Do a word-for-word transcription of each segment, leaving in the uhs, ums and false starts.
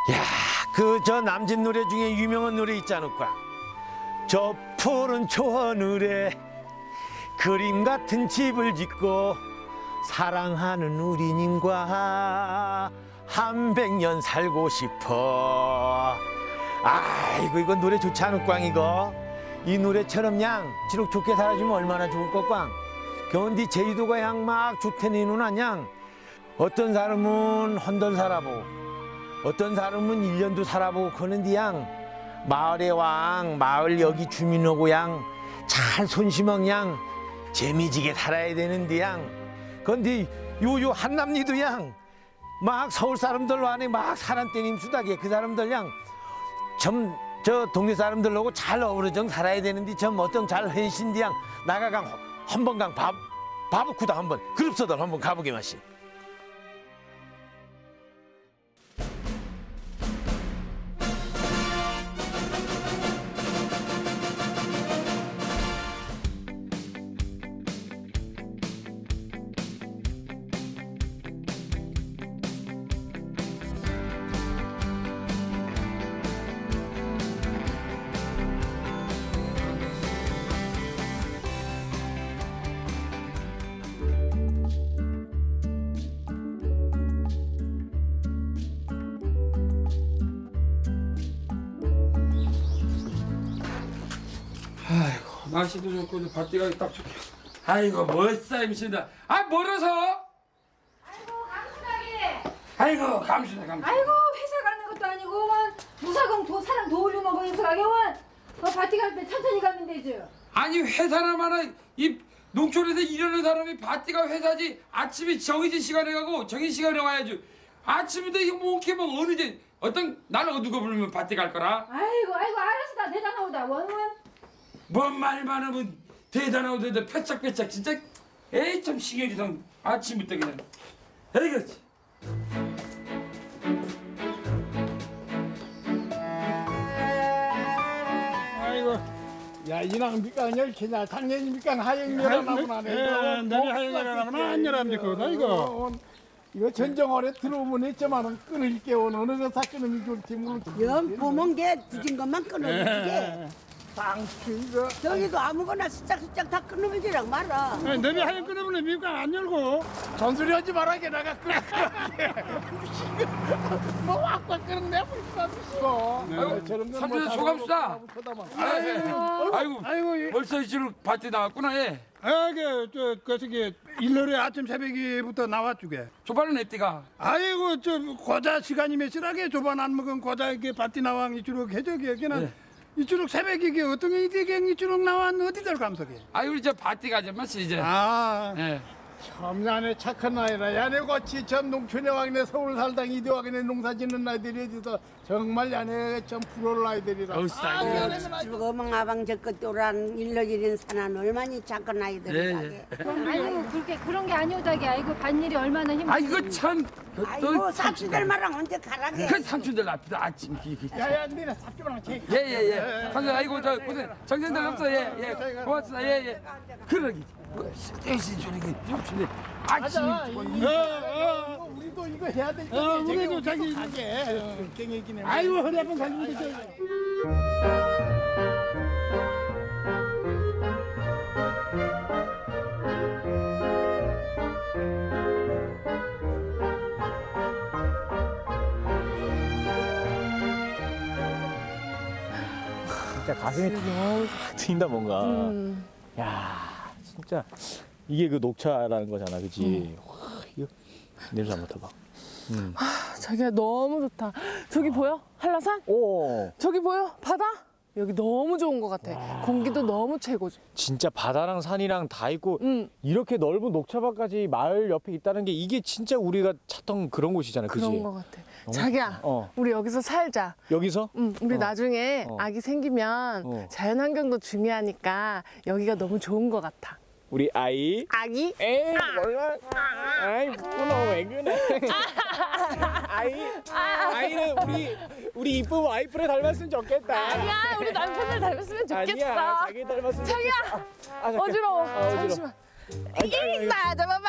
야, 그 저 남진 노래 중에 유명한 노래 있지 않을까? 저 푸른 초하늘에 그림 같은 집을 짓고 사랑하는 우리님과 한 백 년 살고 싶어. 아이고 이거 노래 좋지 않을 꽝 이거. 이 노래처럼 양 지록 좋게 살아주면 얼마나 좋을 것 꽝. 겨운디 제주도가 양 막 좋다니 누나 양. 어떤 사람은 헌돈 살아보고 어떤 사람은 일 년도 살아보고 그러는데 양 마을의 왕 마을 여기 주민하고 양 잘 손심한 양 재미지게 살아야 되는데 양. 그런데 요요 한남리도 양 막 서울 사람들 안에 막 사람 떼님 수다게 그 사람들 양 좀 저 동네 사람들하고 잘 어우러져 살아야 되는데 좀 어떤 잘 회신디 양 나가강 한번강 밥 바부쿠다 한번 그룹서들 한번 가보게 마시. 아이고 날씨도 좋고 밭대가 딱 좋게. 아이고 멋싸 임신다. 아 멀어서. 아이고 감수다기. 아이고 감수다 감수. 아이고 회사 가는 것도 아니고 원 무사금 도 사람 도울려 먹으면서 가게 원. 너 밭에 갈 때 천천히 가면 되죠. 아니 회사나 마나 이 농촌에서 일하는 사람이 밭대가 회사지. 아침에 정해진 시간에 가고 정해진 시간에 와야죠. 아침부터 이거 뭐 이렇게 뭐 어느 제 어떤 나를 어두고 부르면 밭대 갈 거라. 아이고 아이고 알았어 다 대단하다 원원. 뭔 말 많으면 대단하고 대단 패짝패짝 진짜. 에이 참 신경이 좀 아침부터 그냥. 에이 그렇지. 아이고, 야 이랑 밑강 열키냐, 당연히 밑강 하영렬하나구나. 내리 하영렬하나구나, 안열합니까, 이거. 이거 전정월에 들어오면 했지만은 끊을게 오늘 어느 거 사건은 좋지 뭐. 연 보면 게 뒤진 것만 끊어지게. 당초 이거. 저기도 아무거나 슬쩍슬쩍 다 끊어지랑 말아. 내리 하영 끊으면 밑강 안 열고. 전소리하지 말아게 내가 끊을게. 뭐 확확 끊는데 불쌍 미시고. 삼촌 소감수다. 아이고, 아이고, 아이고, 벌써 이치로 밭에 나왔구나, 얘. 아, 그, 저, 그, 저기, 일요일에 아침 새벽에부터 나왔주게. 조반은 앱디가. 아이고, 저, 고자 시간이 몇시라게 조반 안 먹은 고자, 이게 밭이 나왕 이주로 해적이, 걔는 네. 이주로 새벽에 이게 어떤 게 이게 이주로 나왔 어디들 감석해? 아이, 우리 저 밭에 가자, 맞지, 이제. 아. 예. 참 야네 착한 나이라 야네같이 참 농촌에 와기네 서울 살당 이대 와기네 농사 짓는 아이들이 어디서 정말 야네 참 부러울 아이들이라. 어우, 아, 야네는 아주 죽어멍 아방 저것 또란 일러지린 사나는 얼마니 작은 아이들이라게. 아이고 그렇게 그런 게 아니오다기. 아이고 밭일이 얼마나 힘들어. 아, 이거 참. 그, 아이고 삼촌들 말랑 언제 가라게. 그 삼촌들 앞이다, 아침. 야야 니네 삽주랑 제. 예, 예, 예. 삼촌, 아이고, 저, 고생, 정신들 없어, 예, 예. 고맙습니다, 예, 예. 그러기. 대신 저렇게 삼촌들 아침. 맞아. 이- 어, 어. 어, 우리도 이거 해야 돼. 어, 우리도 자기- 가게. 깽이기네. 아이고, 허리 한번 가지고 있어. 진짜 가슴이 탁 트인다 뭔가. 음. 야 진짜 이게 그 녹차라는 거잖아, 그치? 와, 이거 냄새 한번 맡아봐. 음. 자기야 너무 좋다. 저기 보여? 한라산? 오, 저기 보여? 바다? 여기 너무 좋은 것 같아. 공기도 너무 최고지. 진짜 바다랑 산이랑 다 있고 응. 이렇게 넓은 녹차밭까지 마을 옆에 있다는 게 이게 진짜 우리가 찾던 그런 곳이잖아, 그치? 그런 것 같아. 너무- 자기야, 어. 우리 여기서 살자. 여기서? 응, 우리 어. 나중에 어. 아기 생기면 어. 자연환경도 중요하니까 여기가 너무 좋은 것 같아. 우리 아이. 아기? 에이 몰라. 아이 끊어 왜 그래? 아이 아이는 우리 우리 이쁜 와이프를 닮았으면 좋겠다. 아니야, 우리 남편을 닮았으면 좋겠어. 아니야, 자기 닮았으면 자기야, 좋겠어. 아, 잠깐. 어지러워. 아, 어지러워. 잠시만. 아, 아, 이나 잡아봐.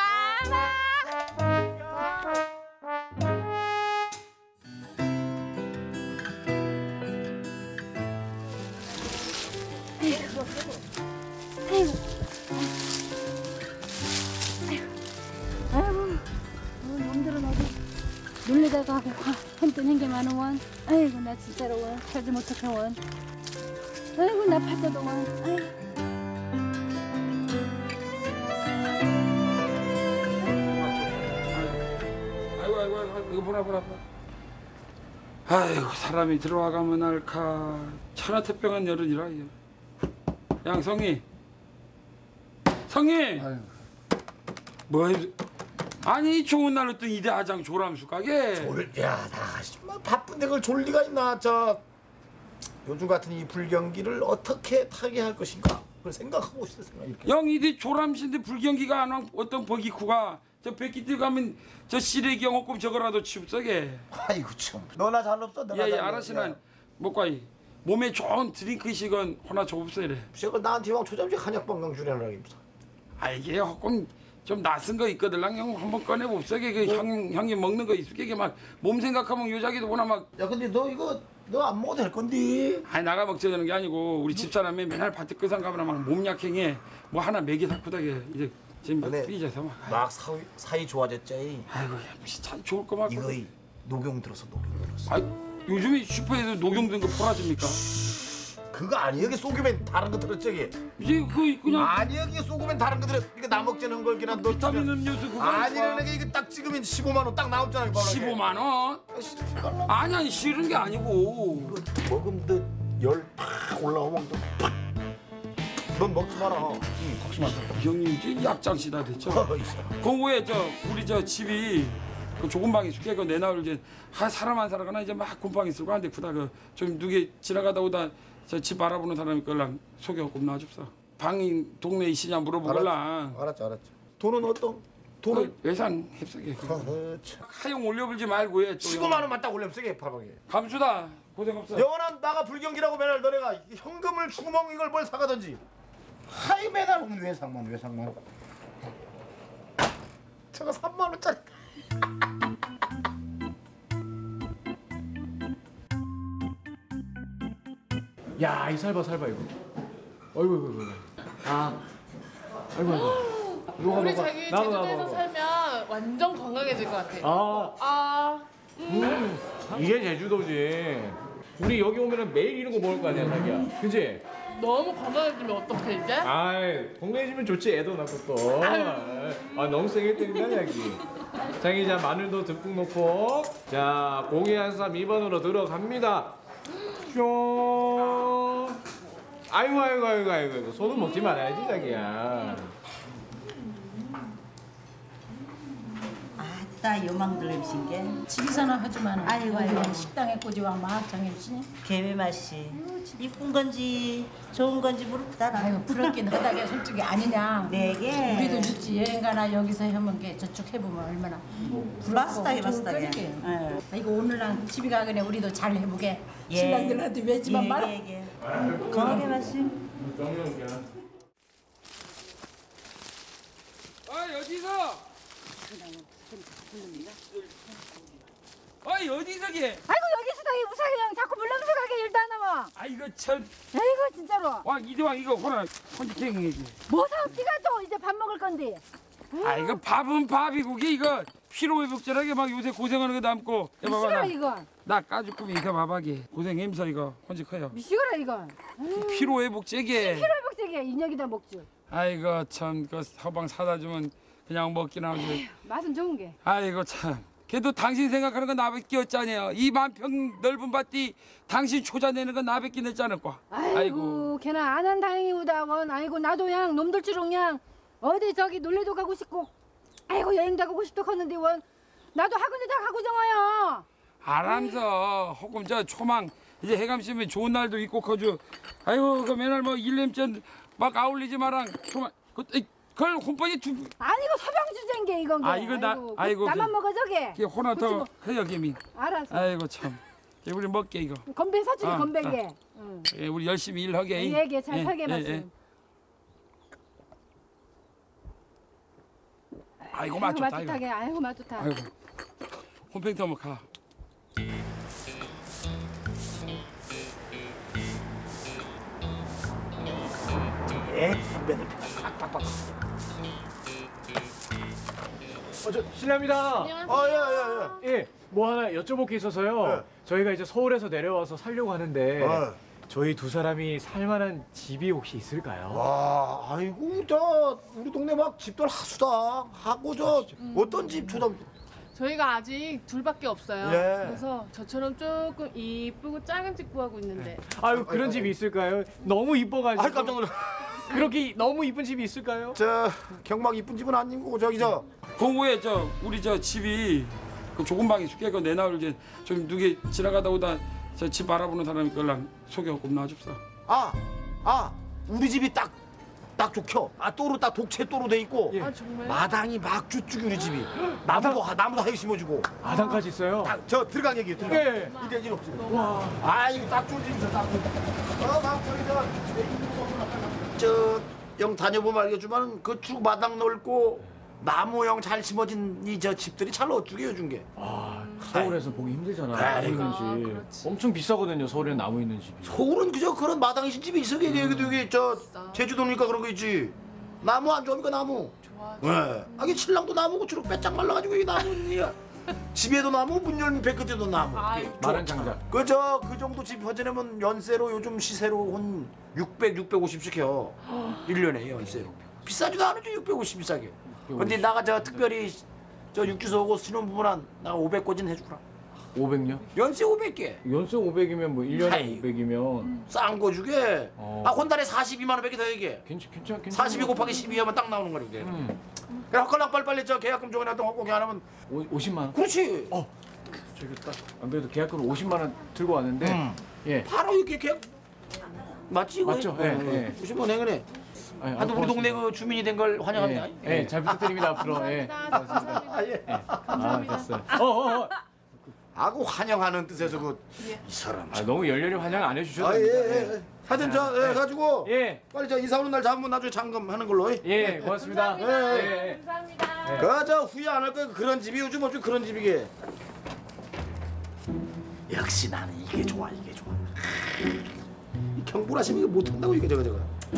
힘드는 게 많은 원. 아이고 나 진짜로 원. 살지 못해 원. 아이고 나 팔자도 원. 아이고. 아이고 아이고 아이고 이거 보라 보라 보라. 아이고 사람이 들어와가면 알카 천하태평한 여름이라 이거. 양성이 성이 뭐 아니 이 좋은 날로 또 이대 아장 조람수 가게. 졸야 나 바쁜데 그걸 졸 리가 있나. 저 요즘 같은 이 불경기를 어떻게 타게 할 것인가 그걸 생각하고 있어 생각. 이렇게. 영 이대 조람신데 불경기가 안 왕 어떤 버기쿠가 저 백기들 가면 저 시래기 영어꿈 저거라도 치웁서게. 아이고 참. 너나 잘 없어 내가. 예예 알았으나 못가이 몸에 좋은 드링크식은 하나 줘봅소 이래. 저걸 나한테 왕 초잠시 한약 방광 주려는 입사. 아 이게 조금 좀 낯선 거 있거들랑 형 한번 꺼내봅서게 그 형 형이 먹는 거 있을게 막 몸 생각하면 요자기도 보나 막. 야 근데 너 이거 너 안 먹어도 될 건데. 아니 나가 먹자는 게 아니고 우리 집사람이 맨날 밭에 끄상 가면 막 몸 약행해 뭐 하나 먹이 닦고다게 이제 지금 근데 삐져서 막. 막 사이 사이 좋아졌지. 아이고 참 좋을 거 같고. 이거 이 녹용 들어서 녹용 들어서. 아 요즘에 슈퍼에서 녹용 든 거 팔아줍니까? 그거 아니 여기 쏘기면 다른 거 들었지 이게. 이제 그 그냥 아니 여기 쏘기면 다른 거 들었. 이거 나 먹자는 걸 그냥 너. 비타민 음료수 그거. 아니라는 게 이거 딱 찍으면 십오만 원 딱 나오잖아. 이거. 십오만 원? 아니 아니 싫은 게 아니고. 이거 먹으면 너열팍 올라오면 너. 넌 먹지 마라. 응, 먹지 마. 형님 이제 약장시다 됐죠? 어, 있어. 공구에 저 우리 저 집이 그 좁은 방이 숙게 그 내나올 이제 한 사람 한 사람 하나 이제 막 곰팡이 쓰고 하는데 그다 그 좀 누게 지나가다 오다 저 집 바라보는 사람이 걸랑 소개하고 놔줍사. 방이 동네에 있으냐 물어보걸랑. 알았죠, 알았죠. 돈은 어떤? 돈은 그 외상 햅싸게. 어, 참. 하용 올려불지 말고 해. 십오만 원만 딱 올리면 쓰게 파방에. 감수다. 고생 없어. 영원한 나가 불경기라고 맨날 너네가 현금을 주먹 이걸 뭘 사가든지. 하이 매달 오면 외상만 외상만. 저거 삼만 원짜리. 야, 이 살봐 살봐 이거. 어이구 어이구 어이구. 아. 아이고 아이고. 녹아, 우리 녹아. 자기 나도, 제주도에서 나도. 살면 완전 건강해질 것 같아. 아, 아, 음, 이게 제주도지. 우리 여기 오면은 매일 이런 거 먹을 거 아니야, 자기야. 그지? 너무 건강해지면 어떡해 이제? 아이, 건강해지면 좋지, 애도 낳고 또. 아, 너무 세게 때린다, 자기. 자기, 자, 마늘도 듬뿍 넣고. 자, 고기 한쌈 이 번으로 들어갑니다. 뿅. 아이고, 아이고, 아이고, 아이고. 손은 먹지 말아야지, 자기야. 아따 요망들 음식게 집에서는 하지만 아이고, 아이고. 식당에 꼬지와 막 정해주니 개미 맛이 이쁜 건지 좋은 건지 모르겠다. 아이고 부럽긴 하다게 솔직히 아니냐. 네게 우리도 죽지 여행 가나 여기서 해본 게 저쪽 해보면 얼마나 맛있다게 좋은 맛있다게. 거니까. 예. 이거 오늘랑 집에 가거나 우리도 잘 해보게. 예. 신랑들한테 외지만 말아. 예, 예, 예. 건강하게 맛이. 아 어디서? 아이 어디서 게? 아이고 여기서 다이 무사히 형 자꾸 물렁서 가게 일도 안 나와. 아 이거 참. 아이고 진짜로. 와 이대왕 이거 호나 혼지탱이지. 뭐 사옵디가 또 이제 밥 먹을 건데. 아 이거 밥은 밥이고 이게 이거 피로회복제라게 막 요새 고생하는 거 남고. 미시거라 이거. 나 까죽꾸미 이거 봐봐게 고생 힘써 이거 혼지 커요. 미시거라 이거. 피로회복제게. 피로회복제게 인혁이다 먹지. 아이고 참 그 서방 사다 주면 그냥 먹긴 하지. 맛은 좋은 게. 아이고 참. 걔도 당신 생각하는 건 나밖에 없잖아요. 이 만평 넓은 밭이 당신 초자내는 건 나밖에 냈지 않을까. 아이고, 아이고. 걔나 안 한 다행이다 원. 아이고 나도 양 놈들처럼 그냥 어디 저기 놀래도 가고 싶고 아이고 여행도 가고 싶다 했는데 원 나도 학원에 다 가고 정화요. 알아서 혹은 저 초망 이제 해감시면 좋은 날도 있고 커주. 아이고 그 맨날 뭐 일렘전 막 아울리지 마랑 초망 그 에이, 그걸 혼번이 두. 아니고 서병주제인 게 이건 게. 아 이거 나 아이고, 아이고 나만 그, 먹어 저게. 이게 호나 더 뭐. 커요 개미. 알았어. 아이고 참. 이제 우리 먹게 이거. 건배 사주기 아, 건배게. 아. 응. 예, 우리 열심히 일하게. 얘기해 잘 살게 말씀. 아이고 맛 좋다 맛 좋다게. 아이고 맛 좋다. 아이고 홈팽터 한번 가. 예, 매들 팍팍팍. 어, 저 실례합니다. 안녕하세요. 어, 야, 야, 야. 예, 뭐 하나 여쭤볼 게 있어서요. 네. 저희가 이제 서울에서 내려와서 살려고 하는데 어. 저희 두 사람이 살만한 집이 혹시 있을까요? 와, 아이고 저 우리 동네 막 집들 하수다 하고 저 어떤 집 주담. 저희가 아직 둘밖에 없어요. 예. 그래서 저처럼 조금 이쁘고 작은 집 구하고 있는데. 아유 그런 집이 있을까요? 너무 이뻐가지고. 아 깜짝 놀라. 그렇게 너무 이쁜 집이 있을까요? 저 경막 이쁜 집은 아니고 저기 저 공구에 저 우리 저 집이 그 좁은 방에 숙게 그 내나올게 좀 누게 지나가다 오다 저 집 바라보는 사람이 끌랑 소개하고 나줍사. 아, 아, 우리 집이 딱, 딱 좋겨. 아, 또로 딱 독채 또로 돼 있고. 예. 아 정말? 마당이 막 쭉쭉 우리 집이. 나무도, 하- 나무도 하게 심어주고. 마당까지 있어요? 딱, 저 들어간 얘기 들어간. 예. 이게 이제 없지. 와. 아, 이거 딱 좋은 집이죠, 딱. 어, 막 저기 저, 저, 영 다녀보면 알겠지만 그 쭉 마당 넓고 나무형 잘 심어진 이 저 집들이 잘 어쩌게 해준 게. 아, 서울에서 보기 힘들잖아. 아이, 나무 있는 아, 집. 그렇지. 엄청 비싸거든요. 서울에 나무 있는 집이. 서울은 그저 그런 마당이 신 집이 있어. 이게 여기도 여기 저 제주도니까 그런 거 있지. 나무 안 좋으니까 나무. 좋아. 네. 아, 이게 신랑도 나무고 주로 빼짝 말라가지고 이게 나무니야. 집에도 나무, 문 열면 배끝에도 나무. 아이. 마른 장작. 그저 그 정도 집 허전하면 연세로 요즘 시세로 한 육백, 육백오십씩 해요. 일 년에 연세로. 비싸지도 않죠, 육백오십 비싸게. 근데 나가 저 특별히 저 육주소 오고 신혼부부란 나 오백 꼬진 해주라. 오백요? 연세 오백 개. 연세 오백이면 뭐 일 년에 아이. 오백이면 싼 거 주게. 어. 아, 한 달에 사십이만 원밖에 더 얘기해. 괜찮 괜찮 괜찮. 사십이 곱하기 십이 하면 딱 나오는 거니까. 음. 그래 헛걸랑 빨리빨리 저 계약금 조건이라도 하고 안 하면 오, 오십만 원. 그렇지. 어. 저기 딱 안 그래도 계약금을 오십만 원 들고 왔는데. 음. 예. 바로 이렇게 계약 맞지? 이거? 맞죠? 예, 예. 오십만 행운해. 아니, 하여튼 우리 동네 그 주민이 된 걸 환영합니다. 예, 예, 잘 부탁드립니다 앞으로. 예. 감사합니다. 아, 예. 아, 됐어요. 어, 어, 어. 아고 환영하는 뜻에서 그 이 예. 사람. 아, 너무 열렬히 환영 안 해주셔도 아, 예, 됩니다. 예. 예. 하여튼 저 예, 가지고 예. 빨리 저 이사 오는 날 잡으면 나중에 잠금하는 걸로. 예. 예, 고맙습니다. 감사합니다. 예, 예. 감사합니다. 그저 후회 안 할 거 그런 집이 요즘 어쩌 그런 집이게. 역시 나는 이게 좋아, 이게 좋아. 이 경불하시면 이거 못한다고 이게 저거 저거.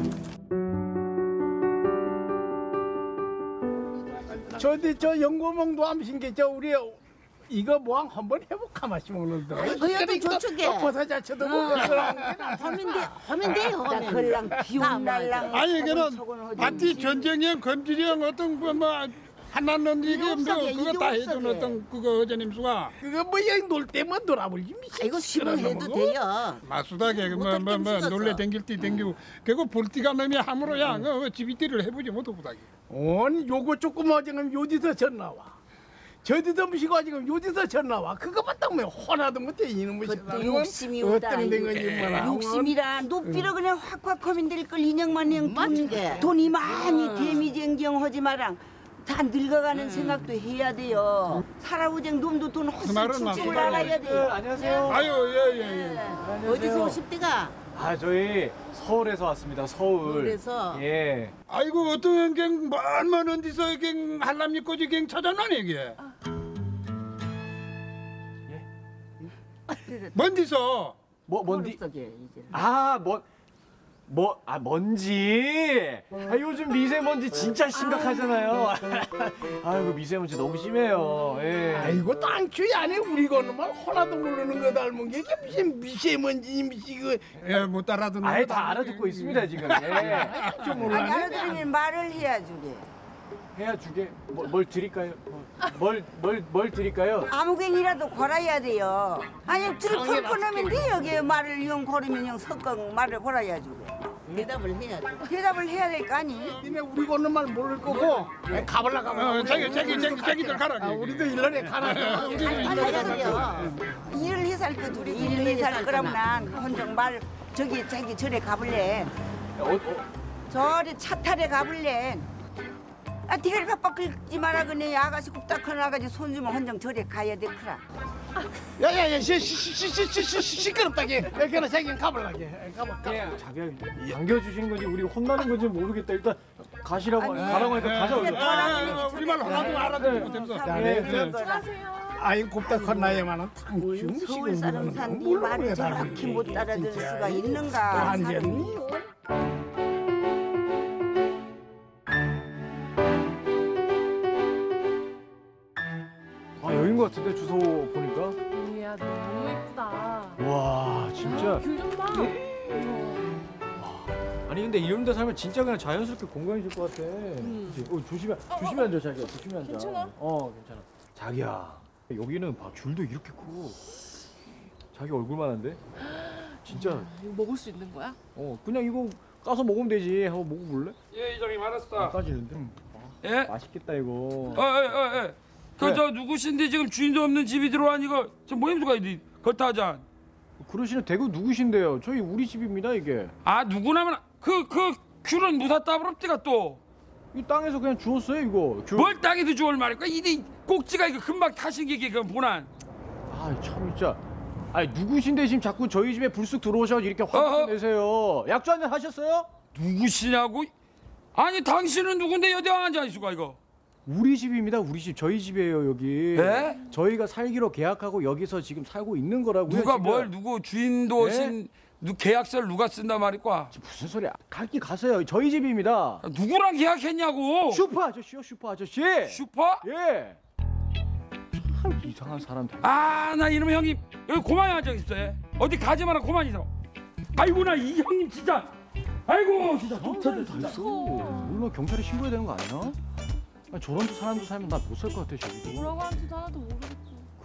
저기 저 연고몽도 암신 게저 우리 이거 뭐한 한번 해볼까 마시 먹는다. 그것도 좋죠. 버섯 자체도 먹고 하면 돼, 하면 돼요. 나 그랑 비온 날랑. 아니 이거는 파티 전쟁형 검지령 어떤 뭐, 뭐 하나는 이게 뭐 없어게, 그거 이게 다 없어게. 해준 어떤 그거 어제님 수가 그거 뭐 여기 놀 때만 놀아버리지. 이거 시분 해도 돼요. 마수다게 뭐뭐 뭐, 뭐, 놀래 댕길 때 댕기고 그거 볼띠가 놈이 함으로야 그 집이띠를 해보지 못하고다기. 아니 요거 조금 어지금 요디서 전 나와. 저디서 무시고 지금 요디서 전 나와. 그거만 딱 뭐 하나도 못해 이놈의 그것도 세상은. 욕심이 오다. 어떤 된 거지 뭐라. 욕심이라 높이로 그냥 확확 하면 될 걸 인형만 형 돈, 돈이 많이 데미쟁경하지 마랑. 다 늙어가는 생각도 해야 돼요. 살아오쟁 놈도 돈 헛쓸 말은 줄줄 맞습니다. 알아야 네, 돼요. 안녕하세요. 아유 예예 예. 어디서 오실 때가? 아, 저희 서울에서 왔습니다. 서울. 서울에서? 예. 아이고 어떤 갱 멀먼 어디서 갱 한남 입고지 갱 찾아나네 이게. 먼디서 뭐 뭔디? 속에 이제. 아, 뭐 뭐, 아, 먼지. 아, 요즘 미세먼지 진짜 심각하잖아요. 아이고, 미세먼지 너무 심해요. 예. 아이고 땅추이 안에 우리 거는만 하나도 모르는 거 닮은 게 이게 무슨 미세먼지 미시고 예못 따라듣는 아예 거 다 알아듣고 있습니다, 지금. 예. 좀 아니 몰라네. 알아들으면 말을 해야 주게. 해야 주게. 뭐, 뭘 드릴까요? 뭘, 뭘, 뭘 드릴까요? 아무갱이라도 걸어야 돼요. 아니 들을 뻔하면 돼 여기 말을 영 걸으면 영 섞어 말을 걸어야 주게. 대답을 해야 돼. 대답을 해야 될 거 아니? 니네 우리 거는만 모를 거고 가볼라 가볼라. 어, 자기 자기 자기 자기들 가라. 아, 우리도 일년에 가라. 가야돼요. 일을 해서 할 거 둘이 일을 해서 할 거라면 난 혼정 말 저기 저기 저래 가볼래. 어, 어, 저리 차 타래 가볼래. 아 대가리 팍팍 긁지 마라 그네 아가씨 굽딱 하나가지고 손 주면 혼정 저래 가야 돼 크라. 야야야 시시시시시 시끄럽다게. 그래 자기 가볼라게. 가볼까. 예, 자기야, 안겨주시는 건지 우리 혼나는 건지 모르겠다. 일단 가시라고, 가라고 하니까 가자. 그래, 얼른. 가라. 우리 말 하나도 알아듣지 못해서. 네, 아이 곱다한 나이만은 뭘 서울 사람 산니 말을 저렇게 못 알아들 수가 있는가 완전히. 아, 여긴 것 같은데, 주소 보니까. 진짜. 귤좀 봐. 아니 근데 이런 데 살면 진짜 그냥 자연스럽게 건강해질 것 같아. 그치? 어, 조심해, 조심히 앉아 자기야. 조심히 앉아. 괜찮아? 어 괜찮아. 자기야 여기는 봐 귤도 이렇게 크고 자기 얼굴만한데? 진짜. 이거 먹을 수 있는 거야? 어 그냥 이거 까서 먹으면 되지. 한번 먹어볼래? 예 이장님 알았어. 안 까지는데? 예? 맛있겠다 이거. 어어어 예. 그저 누구신데 지금 주인도 없는 집이 들어와 이거 저 모임수가 이리 겉하자. 그러시는 대구 누구신데요? 저희 우리 집입니다 이게. 아 누구나면 그그 귤은 무사 따브럽디가 또. 이 땅에서 그냥 주웠어요 이거. 귤. 뭘 땅에도 주울 말이야. 이리 꼭지가 이거 금방 타신 게 이게 보난. 아참 진짜. 아니 누구신데 지금 자꾸 저희 집에 불쑥 들어오셔서 이렇게 화를 내세요. 약주 한잔 하셨어요? 누구시냐고? 아니 당신은 누군데 여대 앉아 있을까 이거? 우리 집입니다. 우리 집. 저희 집이에요 여기. 네? 저희가 살기로 계약하고 여기서 지금 살고 있는 거라고요. 누가 지금. 뭘 누구 주인도 네? 신 누 계약서를 누가 쓴단 말이야? 무슨 소리야? 갈길 가세요. 저희 집입니다. 누구랑 계약했냐고? 슈퍼 아저씨요. 슈퍼 아저씨. 슈퍼? 예. 참 이상한 사람들. 아 나 이놈의 형님 여기 고만히 앉아 있어. 어디 가지 마라 고만히 있어. 아이고 나 이 형님 진짜. 아이고 진짜 진짜 진짜. 물론 경찰에 신고해야 되는 거 아니야? 아니, 저런 사람도 살면 나 못 살 것 같아 저기도. 뭐라고 하는지도 하나도 모르겠고.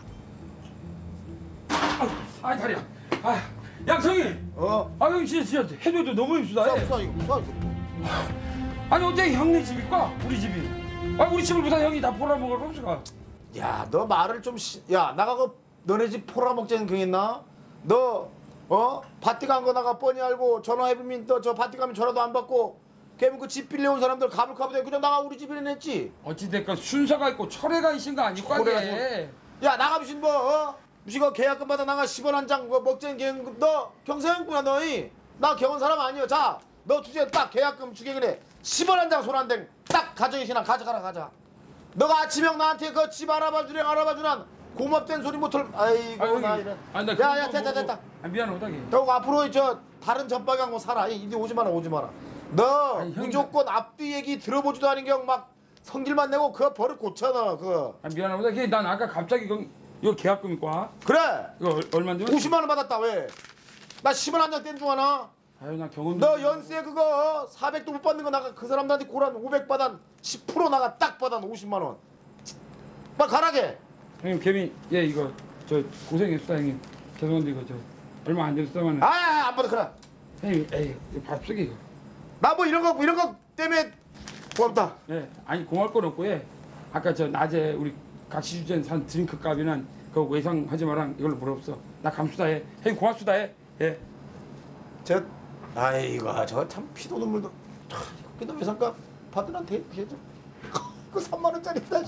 아 다리야. 아 양성이. 어? 아 형님 진짜 진짜 해줘도 너무 힘쓰다. 쏴, 쏴, 이거, 쏴, 이거. 아니 어째 형네 집일까? 우리 집이. 아 우리 집을 보다 형이 다 보라먹을 없을까? 야, 너 말을 좀 시... 야, 나가 그 너네 집 포라먹자는 경했나? 너 어? 밭에 간 거 나가 뻔히 알고 전화해보면 너 저 밭에 가면 전화도 안 받고 걔는 그 집 빌려온 사람들 가불가불해 그냥 나가 우리 집에 냈지. 어찌됐건 순서가 있고 철회가 있은 거 아니까 철회가 이게. 야, 나가 무슨 뭐 어? 무슨 그 계약금 받아 나가 십 원 한 장 뭐 먹자는 계약금 너 경사형구나 너희. 나 경원 사람 아니여. 자, 너 주제 딱 계약금 주게 그래. 십 원 한 장 손 안 대. 딱 가정의 신앙 가져가라 가자. 너가 아침형 나한테 그 집 알아봐 주래 알아봐 주란 고맙다는 소리 못할. 아이고 아유, 나 이런. 아니, 나 야야 그거 됐다 보고- 됐다. 아 미안해 오다기. 너 앞으로 저 다른 전방향으로 살아. 이제 오지 마라 오지 마라. 너 아니, 형님. 무조건 앞뒤 얘기 들어보지도 않은 경 막 성질만 내고 그 버릇 고쳐 너 그. 아 미안해 오다기. 난 아까 갑자기 그 이거 계약금 있고. 그래. 이거 얼- 얼마인데? 오십만 원 받았다 왜? 나 십 원 한 장 뗀 중 하나. 아유 나 경원. 너 연세 그거 사백도 못 받는 거 나가 그 사람들한테 고란 오백 받아 십 퍼센트 나가 딱 받아 오십만 원. 막 가라게. 형님 개미 예 이거 저 고생했어 형님. 죄송한데 이거 저 얼마 안 됐어만. 아야 안 받아 그래. 형님 에이 이거 밥 쓰기 이거. 나 뭐 이런 거 이런 거 때문에 고맙다. 예 아니 고마울 건 없고 예. 아까 저 낮에 우리 같이 주전 산 드링크 값이는 그 외상하지 마랑 이걸로 물어없어. 나 감수다 해. 형님 고맙수다 해. 예. 저 아이고 저 참 피도 눈물도 그래도 외상값 받으란테 피해줘. 그 삼만 원짜리다.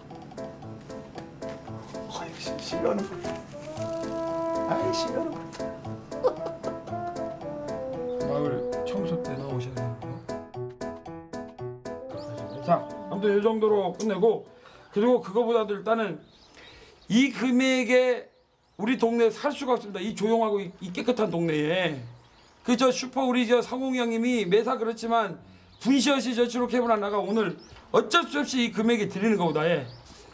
아이 시간은 아이 시간은 마을 청소 때 나오셔야 되는 거. 자, 아무튼 이 정도로 끝내고 그리고 그거보다도 일단은 이 금액에 우리 동네에 살 수가 없습니다. 이 조용하고 이, 이 깨끗한 동네에 그 저 슈퍼 우리 저 상홍이 형님이 매사 그렇지만 분시어시 저치로 캐브라 나가 오늘 어쩔 수 없이 이 금액에 드리는 거보다 해.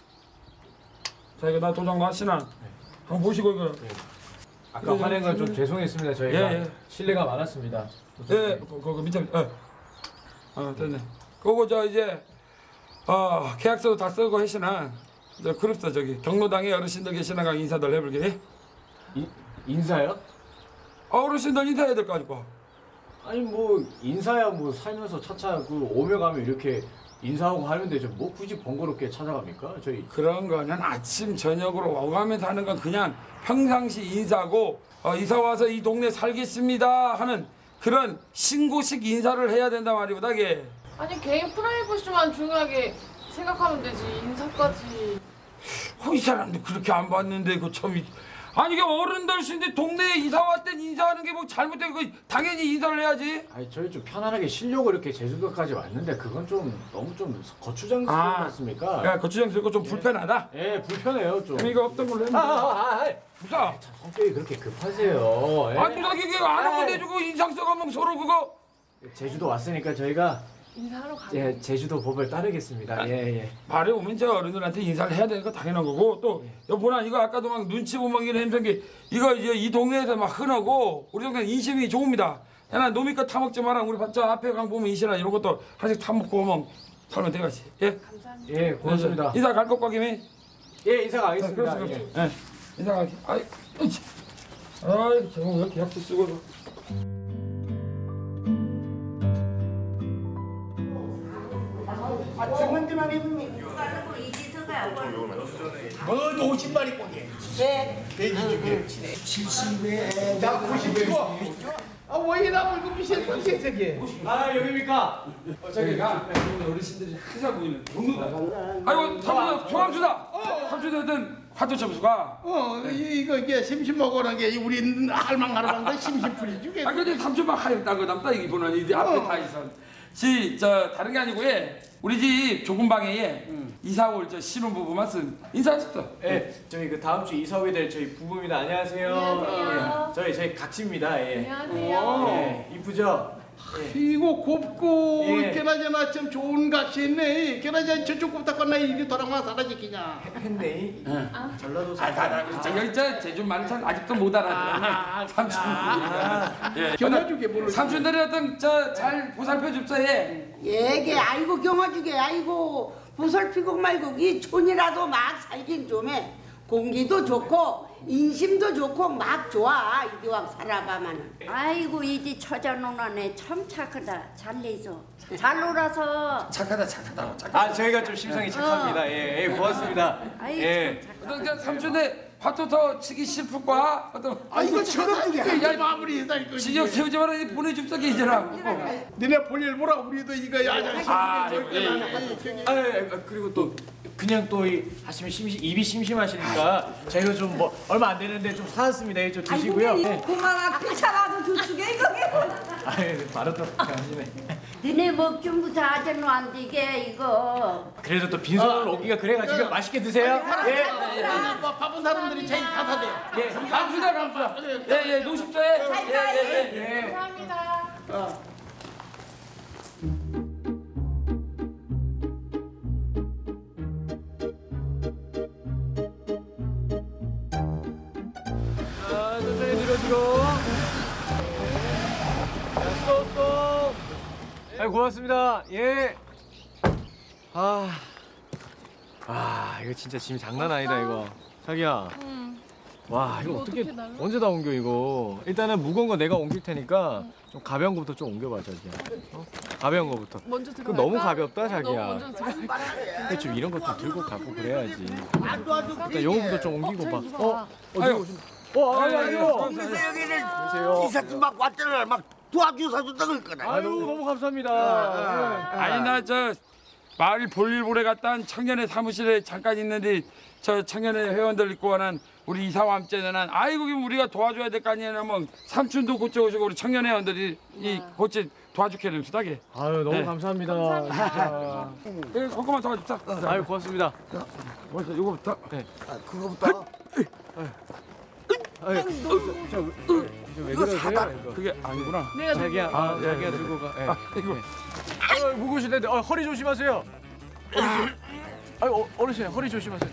자 이거 나 도장 놨으나 한번 보시고 이거. 아까 화낸 건 좀 죄송했습니다. 저희가 예, 예. 실례가 많았습니다. 예, 그, 그, 그 밑에, 어, 어, 됐네. 그거 저 이제 어 계약서도 다 쓰고 하시나 저 그룹서 저기 경로당에 어르신들 계시나가 인사들 해볼게. 이, 인사요? 아, 어르신들 인사해야 될 거 아니까. 아니 뭐 인사야 뭐 살면서 차차 그 오며 가면 이렇게 인사하고 하면 되죠. 뭐 굳이 번거롭게 찾아갑니까? 저희 그런 거는 아침 저녁으로 오가면서 하는 건 그냥 평상시 인사고 어, 이사 와서 이 동네 살겠습니다 하는 그런 신고식 인사를 해야 된다 말이보다 게. 아니 개인 프라이버시만 중요하게 생각하면 되지 인사까지. 어, 이 사람도 그렇게 안 봤는데 그 참. 아니 이게 어른들신데 동네에 이사 왔을 땐 인사하는 게 뭐 잘못된 거 당연히 인사를 해야지. 아니 저희 좀 편안하게 쉬려고 이렇게 제주도까지 왔는데 그건 좀 너무 좀 거추장스럽지 아, 않습니까? 야 거추장스럽고 좀 불편하다. 예 불편해요 좀. 재미가 없던 걸로 했는데. 아, 아, 아, 무사. 참 성격이 그렇게 급하세요. 예? 아니 무사 이게 안 하고 아이. 내주고 인상 써가면 서로 그거. 제주도 왔으니까 저희가 인사하러 가고. 예, 제주도 법을 따르겠습니다. 예, 예. 말에 오면 저 어른들한테 인사를 해야 되는 거 당연한 거고 또 여보나 이거 아까도 막 눈치 보면 이런 힘든 게 이거 이제 이 동네에서 막 흔하고 우리 동네 인심이 좋습니다. 야나 놈이 거 타먹지 마라. 우리 저 앞에 강 보면 이시라 이런 것도 하나씩 타먹고 오면 살면 되겠지. 예. 감사합니다. 예, 고맙습니다. 인사 갈 것과 김에. 예, 인사 가겠습니다. 그렇지, 그렇지. 예. 인사 갈게. 아이, 으이치. 아이, 저거 왜 이렇게 약속 쓰고. 아, 정은지만 입으면 뭐 오십 마리 꼬게. 네. 돼지 중에 칠십에 나 구십이고. 아, 왜 이나 물고 미실 건색색이? 아, 여기입니까? 어, 저기가 어르신들이 크자 보이는 동료다. 아이고, 삼촌, 조감수다. 삼촌이었던 화도 점수가. 어, 이- 이거 이게 심심하고는 게 우리 할망할망도 심심풀이 주게. 아, 근데 삼촌만 하였다 그 남다 이기 보는 이 앞에 어. 다 있어. 지, 저 다른 게 아니고 예. 우리 집 좁은 방에 예. 이사 올 저 신혼부부 말씀 인사하셨어. 예, 저희 그 다음 주 이사 오게 될 저희 부부입니다. 안녕하세요. 안녕하세요. 예, 저희 저희 각시입니다. 예. 안녕하세요. 예, 이쁘죠? 이거 곱고 예. 걔나저나 참 좋은 값이 있네. 걔나저나 저쪽 곱다 건나 이리 돌아만 사라지기냐. 했네. 전라도 아, 다, 다, 저, 여기 저 제주 말은 참 아직도 못 알아듣네. 아, 삼촌. 예. 경화주게 뭘로. 삼촌들이 어떤 저 잘 보살펴 줍서 예. 얘게 아이고 경화주게 아이고 보살피고 말고 이 촌이라도 막 살긴 좀 해. 공기도 좋고 인심도 좋고 막 좋아 이디왕 살아가면. 아이고 이제 처자노나네 참 착하다. 잘 내서 잘 놀아서. 착하다 착하다 착하다. 아, 저희가 좀 심성이 착합니다. 예, 예, 고맙습니다. 아이고 예. 어떤 저 삼촌의 화도 더 치기 싫을까? 어떤 아, 이거 저렇게 이게 마무리해다 이거. 진영 세우지 마라 이 보내줍사게 이제라. 니네 볼일 보라 우리도 이거 야장 아, 시키게 예, 저렇게 아, 예, 아, 그리고 또 그냥 또 이 하시면 심심 입이 심심하시니까 저희가 좀 뭐 얼마 안 되는데 좀 사왔습니다. 예, 좀 드시고요. 예. 고마워 피차라도 주축에 이거. 아, 예, 바로 또 하시네. 너네 먹좀 자제는 안 되게 이거. 그래도 또 빈손으로 오기가 그래가지고 맛있게 드세요. 예. 바쁜 사람들이 제일 탓하대. 예, 감수다 감수다. 예, 예, 노십자에. 예, 예, 예. 감사합니다. 자, 천천히 뒤로 뒤로. 자, 스톱 스톱. 아, 고맙습니다. 예. 아, 아, 이거 진짜 짐 장난 아니다 이거. 자기야. 응. 와, 이거 이거 어떻게 어떻게 날라? 언제 다 옮겨 이거? 일단은 무거운 거 내가 옮길 테니까 좀 가벼운 거부터 좀 옮겨봐 자기야. 어? 가벼운 거부터. 먼저 그거 들어갈까? 너무 가볍다 어, 자기야. 너무 먼저 들어갈까? 근데 좀 이런 것도 들고 가고 그래야지. 들어갈까? 일단 요거부터 좀 옮기고 봐. 어, 저기 누가 와. 어, 아유. 어디 어, 아유, 아유. 여기는 안녕하세요. 이사들 막 왔잖아. 막 도와주사 준다고 거네. 아유, 너무 감사합니다. 아니 나 저 마을 볼일 보러 갔다 한 청년회 사무실에 잠깐 있는데 저 청년회 회원들 있고 하는 우리 이사와 함께는 아이고 그럼 우리가 도와줘야 될 거 아니냐 뭐 삼촌도 고쳐 오시고 우리 청년회 회원들이 이 고쳐 도와줄게 좀 수다게. 아유, 너무 네. 감사합니다. 감사합니다. 진짜. 예, 그거만 도와줍사. 아유, 고맙습니다. 먼저 이거부터. 네. 그거부터 아유, 저, 저, 저, 왜 그러세요? 이거. 그게 아니구나. 내가 자기야, 아, 아, 예, 자기야 예. 들고 가. 예. 아, 이거. 아유, 무거우시는데, 어, 허리 조심하세요. 어르신. 아유, 어, 어르신, 허리 조심하세요.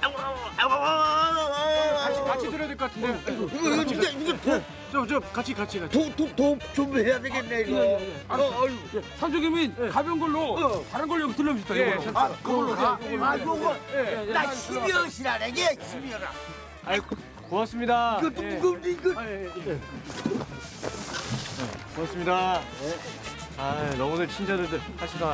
같이, 같이 들어야 될 것 같은데. 이거 이거 진짜 이거 도, 저, 저, 같이, 같이, 같이. 도도좀 해야 되겠네 이거. 어, 어휴. 삼촌님이 가벼운 걸로 다른 걸로 여기 들려주세요. 예, 이걸로. 아 그걸로 가. 아 요거 예. 나 십이억이라네 이게 십이억아. 아이고, 고맙습니다. 이것도 예. 무거운데 이거. 아, 예, 예. 네, 고맙습니다. 아, 너무들 친절들 하시다.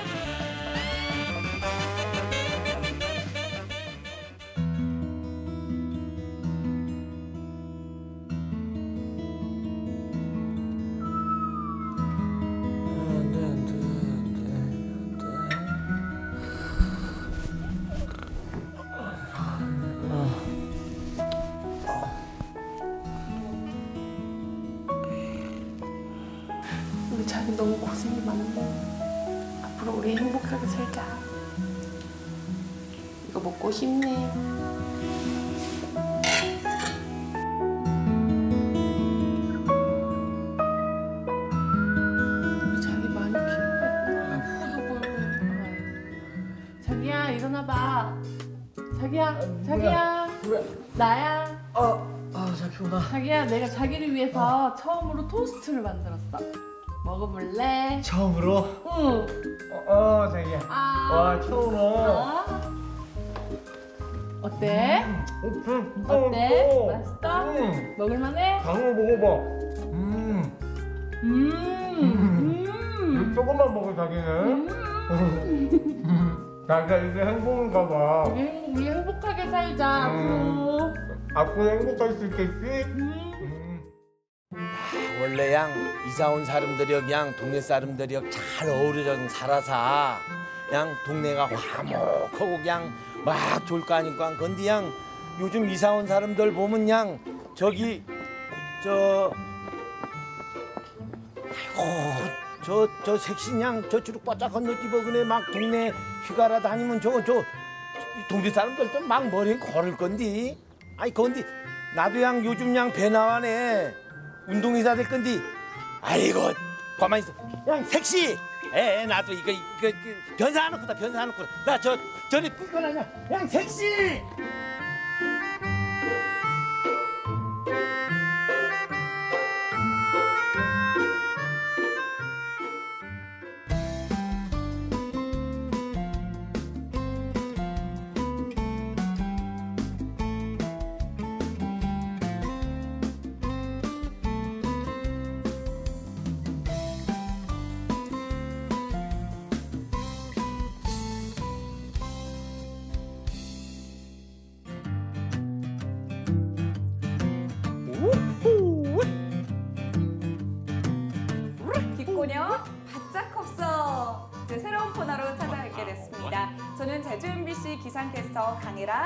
우리 자기 너무 고생이 많네. 앞으로 우리 행복하게 살자. 이거 먹고 싶네. 우리 자기 많이 키워. 자기야, 자기야. 그래. 나야. 어, 아 자기구나. 자기야, 내가 자기를 위해서 처음으로 토스트를 만들었어. 먹어볼래? 처음으로? 응. 어, 어 자기야. 아. 와 처음으로. 아. 어때? 음, 어때? 맛있어? 음. 먹을만해? 강호 먹어봐. 음. 음. 음. 조금만 먹어 자기는. 음. 자기가 이게 행복인가 봐. 우리, 우리 행복하게 살자. 음. 앞으로. 앞으로 행복할 수 있겠지? 음. 원래 양 이사 온 사람들이 그냥 동네 사람들이 잘 어우러져 살아서 양 동네가 화목하고 그냥 막 좋을 거 아니까. 근데 양 요즘 이사 온 사람들 보면 양 저기 저 아이고 저 저 색신 양 저 주룩 바짝 건너뛰어 그네 막 동네 휴가라 다니면 저 저 동네 사람들도 막 머리에 걸을 건디. 아이 건디 나도 양 요즘 양 배 나와네. 운동이사 될 건디. 아이고 가만히 있어. 양 색시. 에 나도 이거 이거, 이거 변사하는구나 변사하는구나. 나 저 저리 끌거나냐. 양 색시. 기꼬녀 바짝 컵서 이제 새로운 코너로 찾아뵙게 됐습니다. 저는 제주 엠비씨 기상캐스터 강혜라.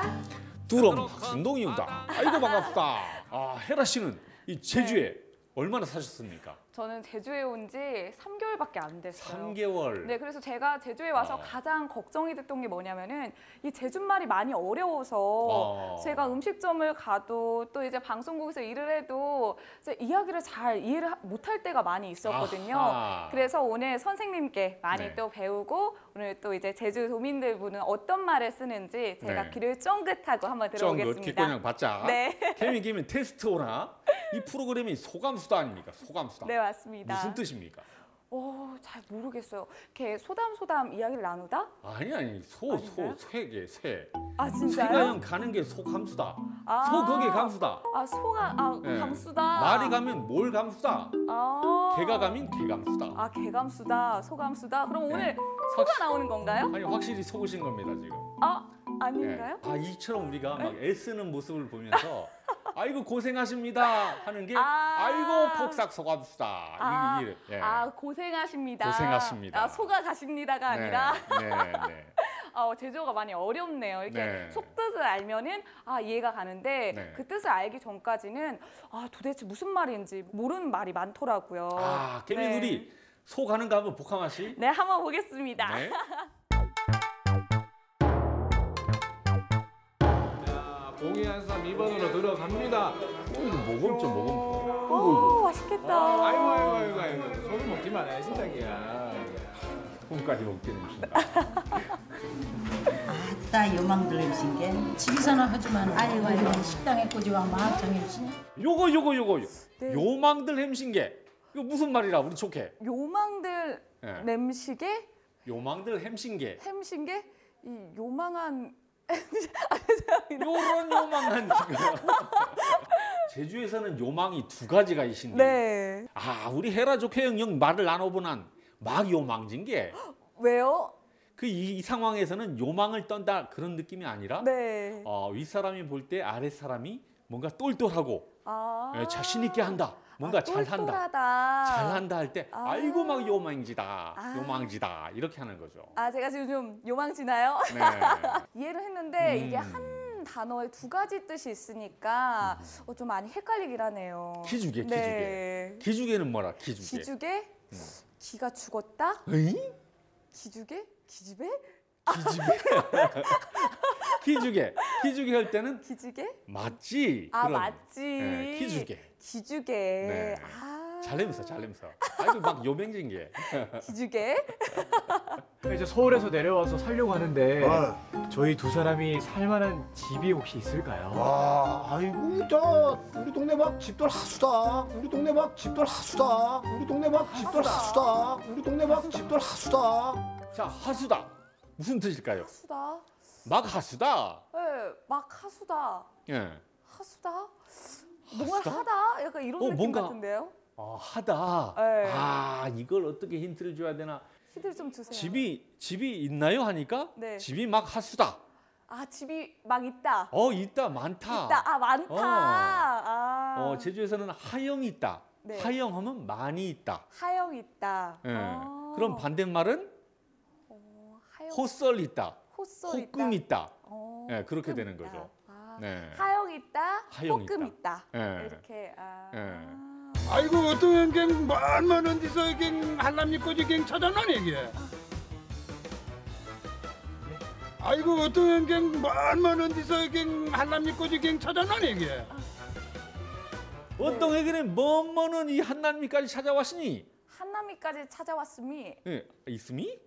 두럼 박순동이다. 아이고 반갑다. 아 헤라 씨는 이 제주에 네. 얼마나 사셨습니까? 저는 제주에 온 지 삼 개월밖에 안 됐어요. 삼 개월. 네, 그래서 제가 제주에 와서 어. 가장 걱정이 됐던 게 뭐냐면은 이 제주말이 많이 어려워서 어. 제가 음식점을 가도 또 이제 방송국에서 일을 해도 이제 이야기를 잘 이해를 못할 때가 많이 있었거든요. 아하. 그래서 오늘 선생님께 많이 네. 또 배우고 오늘 또 이제 제주 도민들 분은 어떤 말을 쓰는지 제가 네. 귀를 쫑긋하고 한번 들어보겠습니다. 쫑긋 기권양 받자. 네. 개미 개미 테스트 오나? 이 프로그램이 소감수다 아닙니까? 소감수다. 네, 맞습니다. 무슨 뜻입니까? 오, 잘 모르겠어요. 이렇게 소담소담 이야기를 나누다? 아니 아니 소 소 새게 새. 아, 진짜요? 새가 가는 게 소감수다. 아. 소 거기 감수다. 아, 소가 아 예. 감수다. 말이 가면 뭘 감수다. 아. 개가 가면 개감수다. 아, 개감수다, 소감수다. 그럼 오늘 네. 소가 나오는 건가요? 아니 확실히 속으신 겁니다 지금. 아, 아닌가요? 아 이처럼 우리가 막 애쓰는 모습을 보면서 아이고 고생하십니다 하는 게 아. 아이고 폭삭 소감수다. 아, 이게 예. 아, 고생하십니다. 고생하십니다. 아, 소가 가십니다가 네, 아니라. 네, 네. 어, 제주어가 많이 어렵네요. 이렇게 네. 속뜻을 알면은 아, 이해가 가는데 네. 그 뜻을 알기 전까지는 아, 도대체 무슨 말인지 모르는 말이 많더라고요. 아 개미 네. 우리 소 가는 거 한번 복함아 씨. 네, 한번 보겠습니다. 네. 공이한삼 이 번으로 들어갑니다. 모금 좀 모금. 오, 맛있겠다. 아이고 아이고 아이고 아이고. 소금 먹지 말아야지 자기야. 꿈까지 먹게 되신다. 아따 요망들 햄신게 집에서는 하지만 아이고 아이고 식당에 꼬지와 마학장 햄신. 요거 요거 요거 네. 요망들 햄신게 이거 무슨 말이라 우리 좋게. 요망들 네. 냄시게 요망들 햄신게. 햄신게 이 요망한 요런 요망한 지금. 제주에서는 요망이 두 가지가 있신데. 네. 아 우리 헤라 좋게 영영 말을 나눠보난 막 요망진 게. 왜요? 그 이 상황에서는 요망을 떤다 그런 느낌이 아니라 네. 어, 윗사람이 볼 때 아랫사람이 뭔가 똘똘하고 아. 예, 자신 있게 한다. 뭔가 아, 잘한다. 똘똘하다. 잘한다 할 때 아. 아이고 막 요망지다. 아. 요망지다. 이렇게 하는 거죠. 아, 제가 지금 좀 요망지나요? 네. 이해를 했는데 음. 이게 한 단어에 두 가지 뜻이 있으니까 어, 좀 많이 헷갈리긴 하네요. 기죽개, 기죽개. 네. 기죽개는 뭐라? 기죽개. 기죽개? 음. 기가 죽었다? 에이? 기죽개? 기집애? 기집애. 기죽개. 기죽개 할 때는 기죽개? 맞지. 아, 그런, 맞지. 예, 기죽개. 기죽개. 네. 아. 잘 냄새, 잘 냄새. 아이고 막 요맹진 게. 기죽게. 이제 서울에서 내려와서 살려고 하는데 어. 저희 두 사람이 살만한 집이 혹시 있을까요? 와, 아이고 저 우리 동네 막 집돌 하수다. 우리 동네 막 집돌 하수다. 우리 동네 막 집돌 하수다. 우리 동네 막 집돌 하수다. 자, 하수다. 무슨 뜻일까요? 하수다. 막 하수다. 네, 막 하수다. 예. 하수다. 뭔가 하수다? 하다. 약간 이런 어, 느낌 뭔가- 같은데요? 아, 하다. 네. 아, 이걸 어떻게 힌트를 줘야 되나? 힌트를 좀 주세요. 집이 집이 있나요 하니까 네. 집이 막 하수다. 아, 집이 막 있다. 어, 있다, 많다. 있다. 아, 많다. 어. 아. 어, 제주에서는 하영이 있다. 네. 하영하면 많이 있다. 하영 있다. 예. 아. 그럼 반대말은 하영. 호썰 있다. 호썰 호금 있다. 어, 예, 그렇게 호금 되는 있다. 거죠. 아. 네. 하영 있다. 하영 호금 있다. 있다. 예. 이렇게. 아. 예. 아이고 어떤 갱 만만 어디서 갱 한남이 꼬지 갱 찾아나네 이게. 아이고 어떤 갱 만만 어디서 갱 한남이 꼬지 갱 찾아나네 이게. 어떤 애기는 먼먼은 이 한남리까지 찾아왔으니 한남이까지 찾아왔음이. 예, 있음이?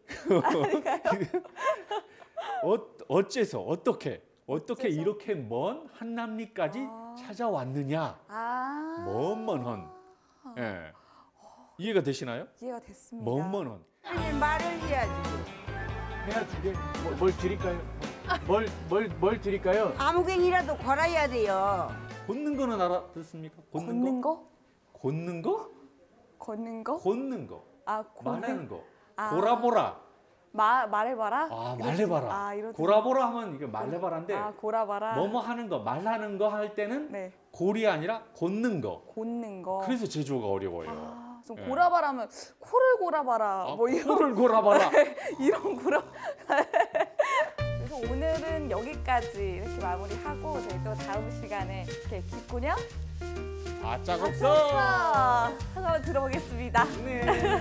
어, 어째서 어떻게 어떻게 어째서? 이렇게 먼 한남리까지 찾아왔느냐? 아. 먼먼헌. 예. 이해가 되시나요? 이해가 됐습니다. 먼먼헌. 말을 해야지. 해야 주게 뭘, 뭘 드릴까요? 뭘 뭘 뭘 드릴까요? 아무 갱이라도 걸어야 돼요. 걷는 거는 알아듣습니까? 걷는, 걷는 거? 거? 걷는 거? 걷는 거? 걷는 거. 아, 걷는 말하는 거. 아. 고라보라. 마 말해봐라. 아, 이런 말해봐라. 아, 이런 고라보라 하면 이게 말해봐라인데 아, 고라봐라. 뭐뭐 하는 거, 말하는 거 할 때는 네. 골이 아니라 걷는 거. 걷는 거. 그래서 제주어가 어려워요. 아, 좀 예. 고라봐라면 코를 고라봐라. 아, 뭐 이런 코를 골아봐라. 이런 고라. 그래서 오늘은 여기까지 이렇게 마무리하고 저희 또 다음 시간에 이렇게 귓구녕 아, 짝없어. 한번 들어보겠습니다. 네.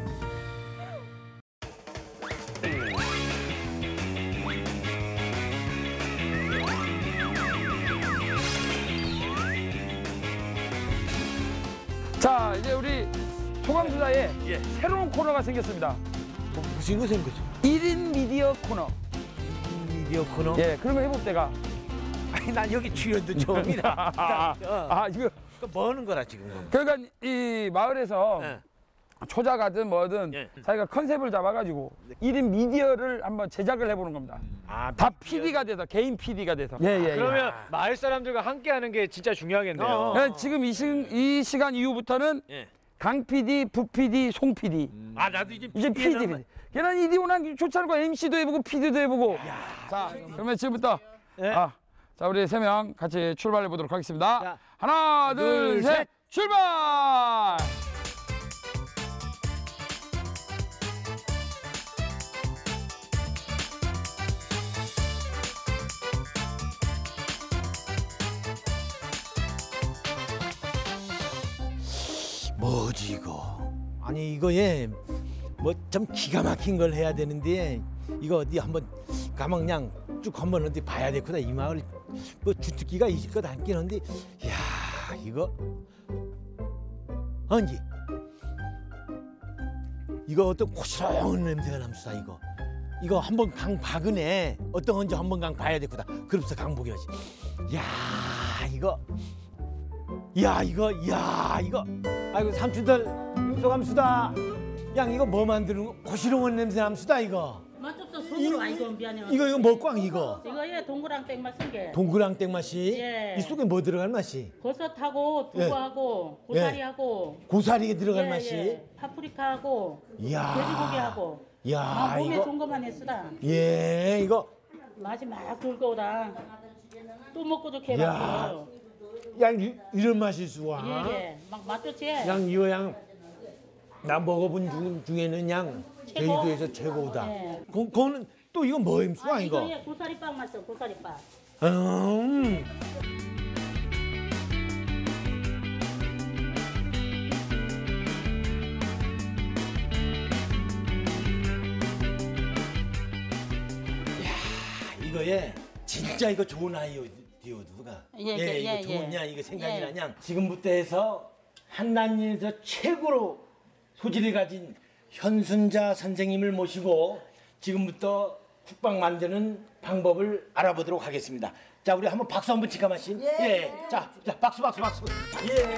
자, 이제 우리 소강수다에 새로운 코너가 생겼습니다. 무슨 거 생겼어? 일 인 미디어 코너. 미디어 코너? 예, 그런 거 해볼 때가. 아니 난 여기 출연도 처음이라. 아, 아, 이거 뭐 하는 거라 지금? 그러니까 이 마을에서 네. 초자가든 뭐든 예. 자기가 컨셉을 잡아가지고 일 인 미디어를 한번 제작을 해보는 겁니다. 아, 다 피디가 돼서 개인 피디가 돼서. 예, 예, 예. 그러면 마을 사람들과 함께하는 게 진짜 중요하겠네요. 어. 네, 지금 이, 시, 이 시간 이후부터는 예. 강 피디, 부 피디, 송 피디. 아 나도 이제 이제 피디. 피디. 걔는 이디 오난 좋지 않고 엠씨도 해보고 피디도 해보고. 자, 그러면 지금부터 예. 아, 자 우리 세 명 같이 출발해 보도록 하겠습니다. 자, 하나, 둘, 둘, 셋, 셋. 출발! 뭐지 이거? 아니 이거 예뭐 좀 기가 막힌 걸 해야 되는데 이거 어디 한번 가만 그냥 쭉 한번 어디 봐야 되구나. 이 마을 뭐 주특기가 있을 것 같긴 한데 야 이거 언제 이거 어떤 고스란한 냄새가 남수다 이거 이거 한번 강 박으네. 어떤 건지 한번 강 봐야 되구나. 그러면서 강 보기 하지. 야 이거 야 이거 야 이거 아이고 삼촌들 소감수다. 양 이거 뭐 만드는 거? 고시롱한 냄새 남수다 이거. 맛없어 손으로 아이고 미안해. 이거 이거 뭐 꽝 이거? 이거 얘 동그랑땡 맛인 게. 동그랑땡 맛이? 예. 이 속에 뭐 들어갈 맛이? 버섯하고 예. 두부하고 고사리하고 고사리에 들어갈 예, 맛이? 예. 파프리카하고 이야. 돼지고기하고. 야 아, 몸에 이거 좋은 것만 했으다. 예 이거 맛이 막 돌고 오다. 또 먹고 좋게 야. 해봤어. 양 이, 이런 맛일 수가? 예예. 막 맛좋지. 양 이거 양 나 먹어본 중, 중에는 양 최고. 제주도에서 최고다. 예. 그, 그거는 또 이거 뭐 임수가 아, 이거? 이거 얘 고사리빵 맛있어 고사리빵. 음. 이거에 진짜 이거 좋은 아이디어가 예, 예, 이거 예, 좋은 예. 야 이거 생각이 예. 나냐 지금부터 해서 한남리에서 최고로 소질을 가진 현순자 선생님을 모시고 지금부터 국밥 만드는 방법을 알아보도록 하겠습니다. 자, 우리 한번 박수 한번 치까 마신. 예. 예. 자, 자, 박수, 박수, 박수. 예.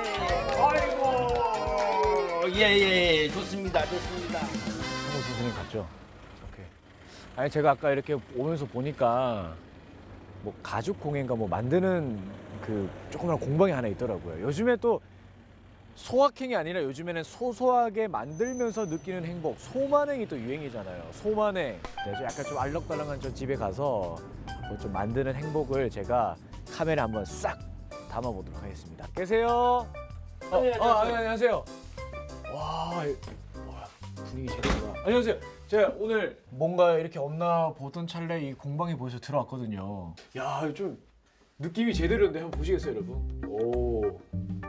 아이고. 예, 예. 좋습니다, 좋습니다. 한국 선생님 같죠? 오케이. 아니 제가 아까 이렇게 오면서 보니까 뭐 가죽 공예인가 뭐 만드는 그 조그마한 공방이 하나 있더라고요. 요즘에 또 소확행이 아니라 요즘에는 소소하게 만들면서 느끼는 행복, 소만행이 또 유행이잖아요. 소만행. 네, 저 약간 좀 알록달록한 저 집에 가서 뭐 좀 만드는 행복을 제가 카메라 한번 싹 담아보도록 하겠습니다. 계세요? 어, 네, 어, 아, 안녕하세요. 와, 분위기 제대로다. 안녕하세요. 제가 오늘 뭔가 이렇게 없나 보던 찰나에 이 공방에 보여서 들어왔거든요. 야, 좀 느낌이 제대로인데 한번 보시겠어요, 여러분? 오.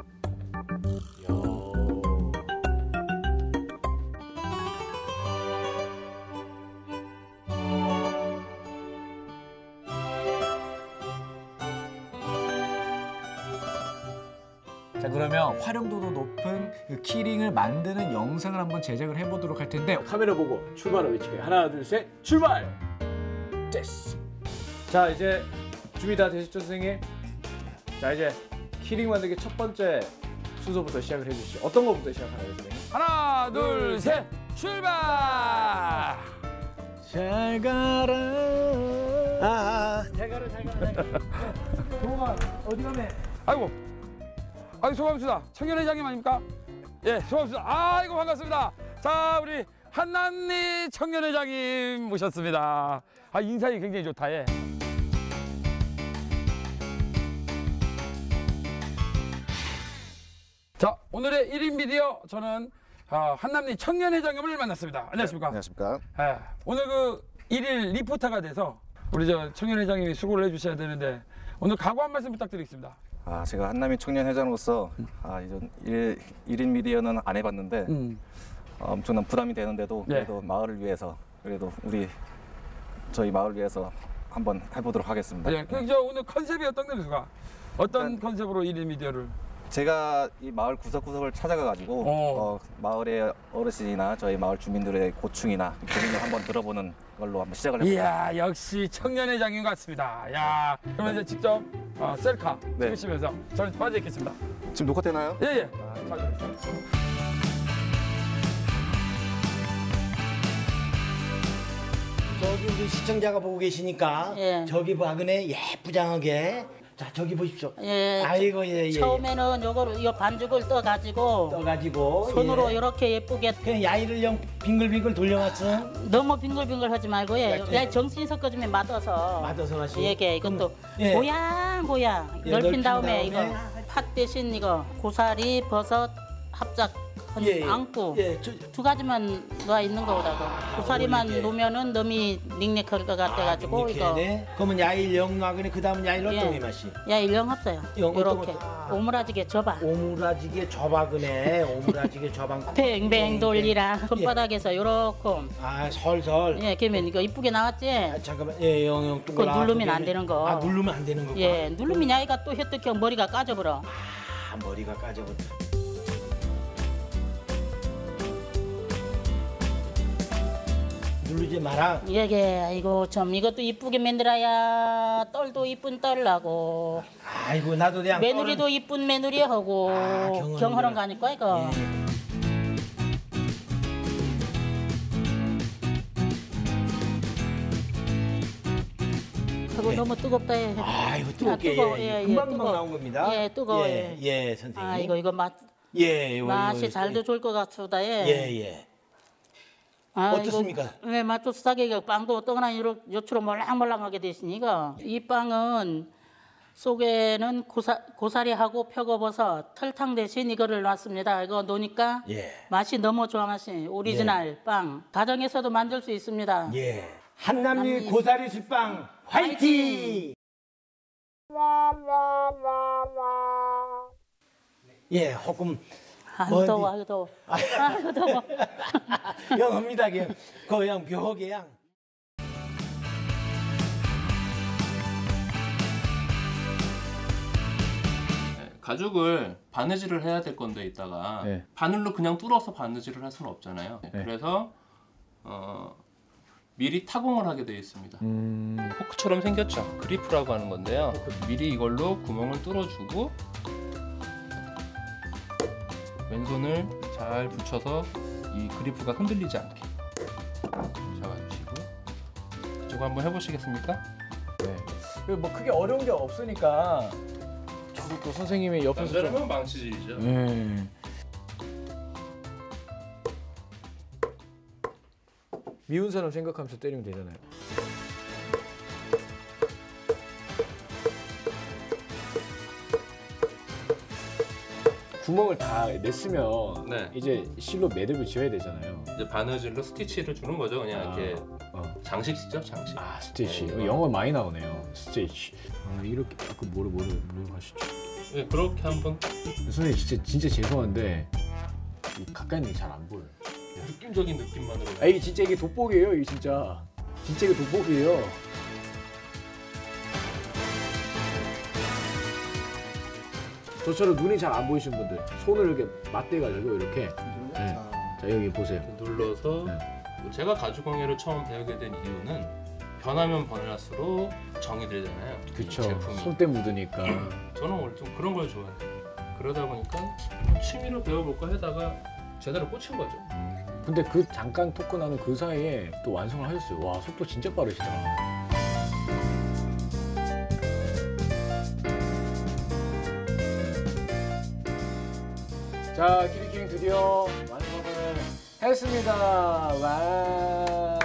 자, 그러면 활용도도 높은 그 키링을 만드는 영상을 한번 제작을 해보도록 할 텐데 카메라 보고 출발을 외칠게요. 하나, 둘, 셋, 출발! 됐어. 자, 이제 준비 다 되셨죠, 선생님? 자, 이제 키링 만들기 첫 번째 순서부터 시작을 해주시죠. 어떤 거부터 시작하나요, 선생님? 하나, 둘, 셋, 출발! 잘 가라. 아, 잘 가라, 잘 가라, 잘 가라. 동아, 어디 가네? 아이고, 아이고 소감수다. 청년회장님 아닙니까? 예, 소감수다. 아이고 반갑습니다. 자, 우리 한남리 청년회장님 모셨습니다. 아, 인상이 굉장히 좋다. 예. 자, 오늘의 일 인 미디어 저는 어, 한남리 청년회장님을 만났습니다. 안녕하십니까? 네, 안녕하십니까? 예, 오늘 그 일일 리포터가 돼서 우리 저 청년회장님이 수고를 해주셔야 되는데 오늘 각오 한 말씀 부탁드리겠습니다. 아, 제가 한남리 청년회장으로서 아, 이런 일, 일인 미디어는 안 해봤는데 음. 어, 엄청난 부담이 되는데도 네. 그래도 마을을 위해서 그래도 우리 저희 마을을 위해서 한번 해보도록 하겠습니다. 예, 그 저 오늘 컨셉이 어떤 겁니까? 어떤 컨셉으로 일인 미디어를? 제가 이 마을 구석구석을 찾아가가지고 어, 마을의 어르신이나 저희 마을 주민들의 고충이나 고민을 한번 들어보는 걸로 한번 시작을 해볼게요. 이야, 역시 청년회장님 같습니다. 야, 그러면 이제 직접 어, 셀카 네. 찍으시면서 저는 빠져 있겠습니다. 지금 녹화되나요? 예, 예. 빠져 있습니다. 저기 우리 시청자가 보고 계시니까 예. 저기 박은혜 예쁘장하게 자 저기 보십시오. 예. 아이고 예 예. 처음에는 요거를 이 반죽을 떠 가지고 떠가지고 손으로 예. 이렇게 예쁘게 그냥 야이를 영 빙글빙글 돌려놨어. 너무 빙글빙글 하지 말고 예. 네. 그냥 정신 섞어주면 맞아서 맞아서 하시. 이게 이것도 예. 고양 고양 예, 넓힌 넓힌 다음에, 다음에. 이거 팥 대신 이거 고사리 버섯 합작 예, 예. 안고 예, 저- 두 가지만 놓아 있는 거보다도 고사리만 이렇게. 놓으면은 너무 닉닉할 것 같아가지고 이거 네. 그러면 야일 영 나그네 그 다음은 야일 어떤 게 맛이? 야 일령 없어요. 영 어떤 이렇게 것도- 아. 오므라지게 접어. 오므라지게 접박은혜 오므라지게 접박. 뱅뱅 돌리라 손바닥에서 요렇게. 아 설설. 예, 그러면 이거 이쁘게 나왔지. 아, 잠깐만 예영영 그거 누르면 안 되는 거. 아 누르면 안 되는 거구나. 예, 누르면 야이가 또 혀떡형 머리가 까져버려. 아 머리가 까져버려. 누르지 마라. 이게 아이고 참 이것도 이쁘게 만들어야 떨도 이쁜 떨라고. 아이고 나도 그냥 며느리도 이쁜 며느리 하고 경험이구나. 경하는 거 아닐까 이거. 그거 너무 뜨겁다 해. 아이고 뜨겁게 뜨거워. 예, 예, 예, 금방 금방 뜨거워. 나온 겁니다. 예, 뜨거워. 예, 예 선생님. 아 이거 이거 맛 예, 이거, 맛이 이거, 잘도 좋을 것 같수다 예. 예, 예. 아, 어떻습니까? 이거, 네, 맛도 싸게 빵도 떡나 요요처럼 몰랑몰랑하게 되시니까 이 빵은 속에는 고사, 고사리하고 표고버섯, 설탕 대신 이거를 놨습니다. 이거 놓으니까 예. 맛이 너무 좋아 맛이 오리지널 빵. 가정에서도 만들 수 있습니다. 예. 한남리 고사리 술빵 화이팅! 예, 조금 아유 더워, 아유 더워. 아유 더워. 영합니다, 그냥 그냥 벽에 양. 가죽을 바느질을 해야 될 건데 이따가 네. 바늘로 그냥 뚫어서 바느질을 할 수는 없잖아요. 네. 그래서 어, 미리 타공을 하게 되어 있습니다. 음... 포크처럼 생겼죠. 그리프라고 하는 건데요. 미리 이걸로 구멍을 뚫어주고 왼손을 잘 붙여서 이 그리프가 흔들리지 않게 잡아주시고 저거 한번 해보시겠습니까? 네. 뭐 크게 어려운 게 없으니까 저도 또 선생님이 옆에서 좀... 남자라면 망치질이죠. 네. 미운 사람 생각하면서 때리면 되잖아요. 구멍을 다 냈으면 네. 이제 실로 매듭을 지어야 되잖아요. 이제 바느질로 스티치를 주는 거죠. 그냥 아, 이렇게 어. 장식이죠, 장식. 아 스티치. 네. 영어 많이 나오네요. 스티치. 아 이렇게 그 뭐를 뭐를 뭐를 하시죠? 네, 그렇게 한번. 선생님 진짜 진짜 죄송한데 이 가까이 있는 게 잘 안 보여요. 느낌적인 느낌만으로. 아 이게 진짜 이게 돋보기예요, 이게 진짜. 진짜 이게 돋보기예요. 저처럼 눈이 잘 안 보이시는 분들 손을 이렇게 맞대가지고 이렇게 네. 자 여기 보세요. 눌러서 네. 제가 가죽공예를 처음 배우게 된 이유는 변하면 변할수록 정이 들잖아요. 이 그쵸. 제품이. 손때 묻으니까. 저는 원래 좀 그런 걸 좋아해요. 그러다 보니까 취미로 배워볼까 하다가 제대로 꽂힌 거죠. 근데 그 잠깐 토크 나는 그 사이에 또 완성을 하셨어요. 와 속도 진짜 빠르시다. 자 키리킹 드디어 완성을 했습니다. 와.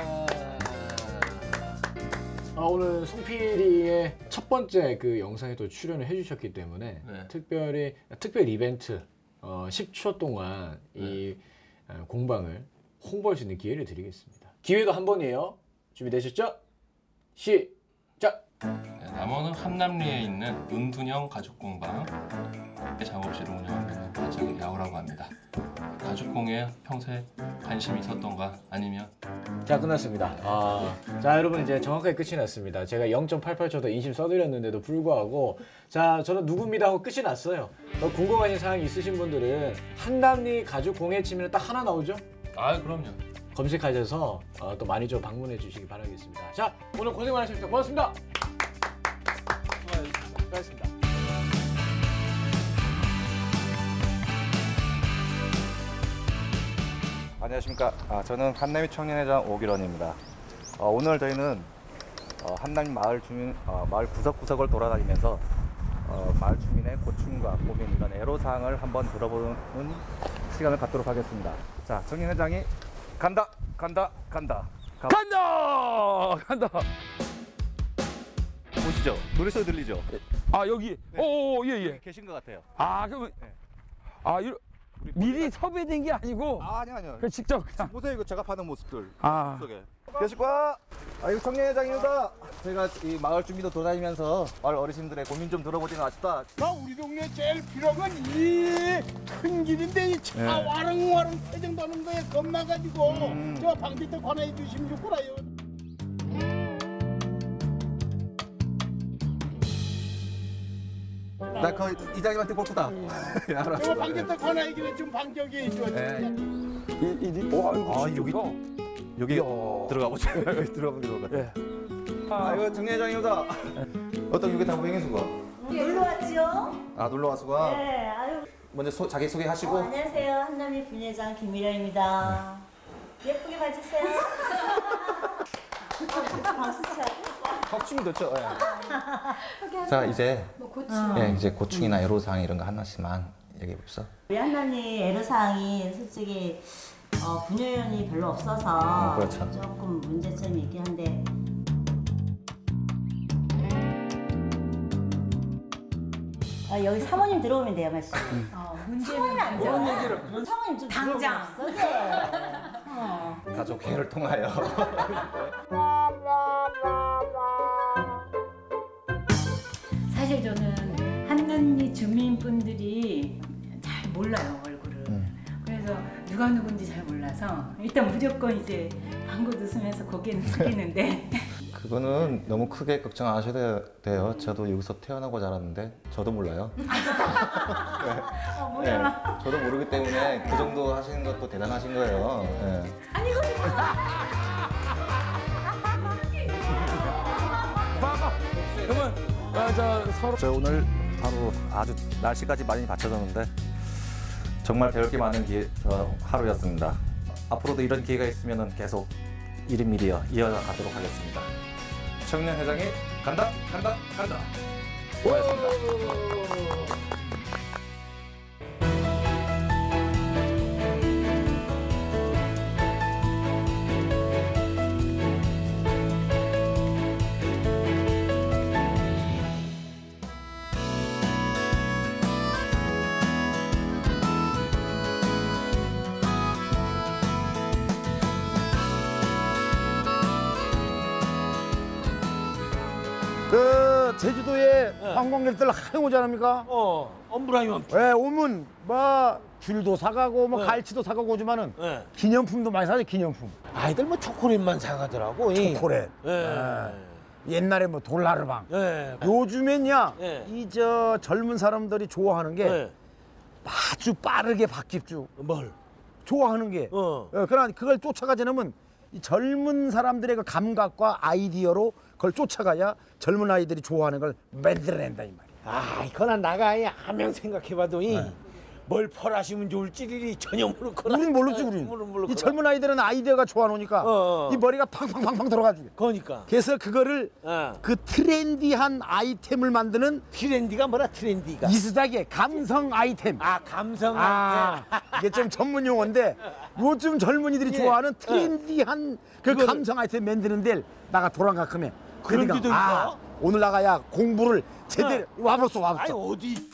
아, 오늘 송피디의 첫 번째 그 영상에 또 출연을 해주셨기 때문에 네. 특별히 특별 이벤트 어, 십 초 동안 이 어, 공방을 홍보할 수 있는 기회를 드리겠습니다. 기회도 한 번이에요. 준비되셨죠? 시작! 네, 남원은 한남리에 있는 은둔형 가죽공방 작업실을 운영하는 가장 야오라고 합니다. 가죽공예에 평소에 관심이 있었던가 아니면 자 끝났습니다. 아, 자 여러분 이제 정확하게 끝이 났습니다. 제가 영 점 팔팔 초 더 인심 써드렸는데도 불구하고 자 저는 누굽니다 하고 끝이 났어요. 더 궁금하신 사항이 있으신 분들은 한남리 가죽공예 치면 딱 하나 나오죠? 아 그럼요. 검색하셔서 어, 또 많이 좀 방문해 주시기 바라겠습니다. 자 오늘 고생 많으셨습니다. 고맙습니다. 수고하셨습니다. 안녕하십니까. 아, 저는 한남리 청년회장 오기런입니다. 어, 오늘 저희는 어, 한남리 마을 주민 어, 마을 구석구석을 돌아다니면서 어, 마을 주민의 고충과 고민 이런 애로사항을 한번 들어보는 시간을 갖도록 하겠습니다. 자, 청년회장이 간다, 간다, 간다, 가. 간다, 간다. 보시죠. 노래소리 들리죠? 아 여기. 네. 오, 예, 예. 계신 것 같아요. 아 그러면 네. 아 이러, 미리 섭외된 게 아니고. 아, 아니요, 아니요. 그 직접 그냥. 보세요, 이거 작업하는 모습들. 아. 속에. 계실까? 아, 이거 청년회장입니다. 제가 이 마을 주민도 돌아다니면서 마을 어르신들의 고민 좀 들어보지는 않았다. 나 우리 동네 제일 필요한 이 큰 길인데 이 차 네. 와릉와릉 태정 도는 거에 겁나가지고 음. 저 방귀도 권해 주시면 좋구나요. 나 그 이장님한테 골프다. 예, 알았어. 저 방귀도 권해 기는 지금 방적이 있죠. 네. 이, 이, 와, 이거 아, 여기 여기 들어가 보자. 여기 들어가 보자. 예. 아, 이거 청년회장입니다. 어떤 여기 다 모행해수가? 놀러 왔지요? 아, 놀러 와수가. 네, 아유. 먼저 소, 자기 소개하시고. 어, 안녕하세요, 한남리 분회장 김미라입니다. 예쁘게 봐주세요. 박수 쳐. 턱춤이 좋죠. 예. 자, 이제 뭐 고충. 예, 이제 고충이나 애로사항 이런 거 하나씩만 얘기해 봅시다. 우리 한남리 애로사항이 솔직히 어, 분유연이 별로 없어서 음, 그렇죠. 조금 문제점이 있긴 한데. 아, 여기 사모님 들어오면 돼요, 마씨. 어, 문제는 안 들어. 뭔 얘기를? 사모님 좀 당장. 어. 가족 회의를 통하여. 사실 저는 한남리 주민분들이 잘 몰라요, 얼굴을. 음. 그래서 누가 누군지 잘 몰라서 일단 무조건 이제 방구 웃으면서 고개는 숙이는데 그거는 너무 크게 걱정 안 하셔도 돼요. 저도 여기서 태어나고 자랐는데 저도 몰라요. 네. 어, 뭐야. 네, 저도 모르기 때문에 그 정도 하시는 것도 대단하신 거예요. 네. 아니 이거 그러면 아, 저 서로 저 오늘 하루 아주 날씨까지 많이 받쳐줬는데 정말 배울 게 많은 기회, 어, 하루였습니다. 앞으로도 이런 기회가 있으면 계속 일인미리어 이어가도록 하겠습니다. 청년 회장이 간다 간다 간다. 고맙습니다. 그 제주도에 관광객들 많이 오지 않습니까? 어, 엄브라이먼. 예, 오면 뭐 귤도 사가고 뭐 네. 갈치도 사가고 오지만은 네. 기념품도 많이 사죠, 기념품. 아이들 뭐 초콜릿만 사가더라고. 이. 초콜릿. 예. 예. 옛날에 뭐 돌나르방. 예. 요즘엔야 예. 이 저 젊은 사람들이 좋아하는 게 예. 아주 빠르게 바뀌죠. 뭘? 좋아하는 게. 어. 예, 그러나 그걸 쫓아가지 않으면 이 젊은 사람들의 그 감각과 아이디어로 그걸 쫓아가야 젊은 아이들이 좋아하는 걸 만들어낸다 이 말이야. 아, 이거나 나가야 하면 생각해봐도 이 뭘 펄하시면 좋을지 이 전혀 모르거나. 우린 모르지 우린. 이 젊은 아이들은 아이디어가 좋아놓으니까 어, 어. 이 머리가 팡팡팡팡 들어가지. 그러니까. 그래서 그거를 어. 그 트렌디한 아이템을 만드는 트렌디가 뭐라 트렌디가? 이스닥의 감성 아이템. 아, 감성 아, 아이템. 이게 좀 전문 용어인데 요즘 젊은이들이 예. 좋아하는 트렌디한 그 그거를- 감성 아이템 만드는 데를 나가 돌아가 크면 그런 데도 있어? 아, 오늘 나가야 공부를 제대로 와봤어 와봤어. 아니 어디?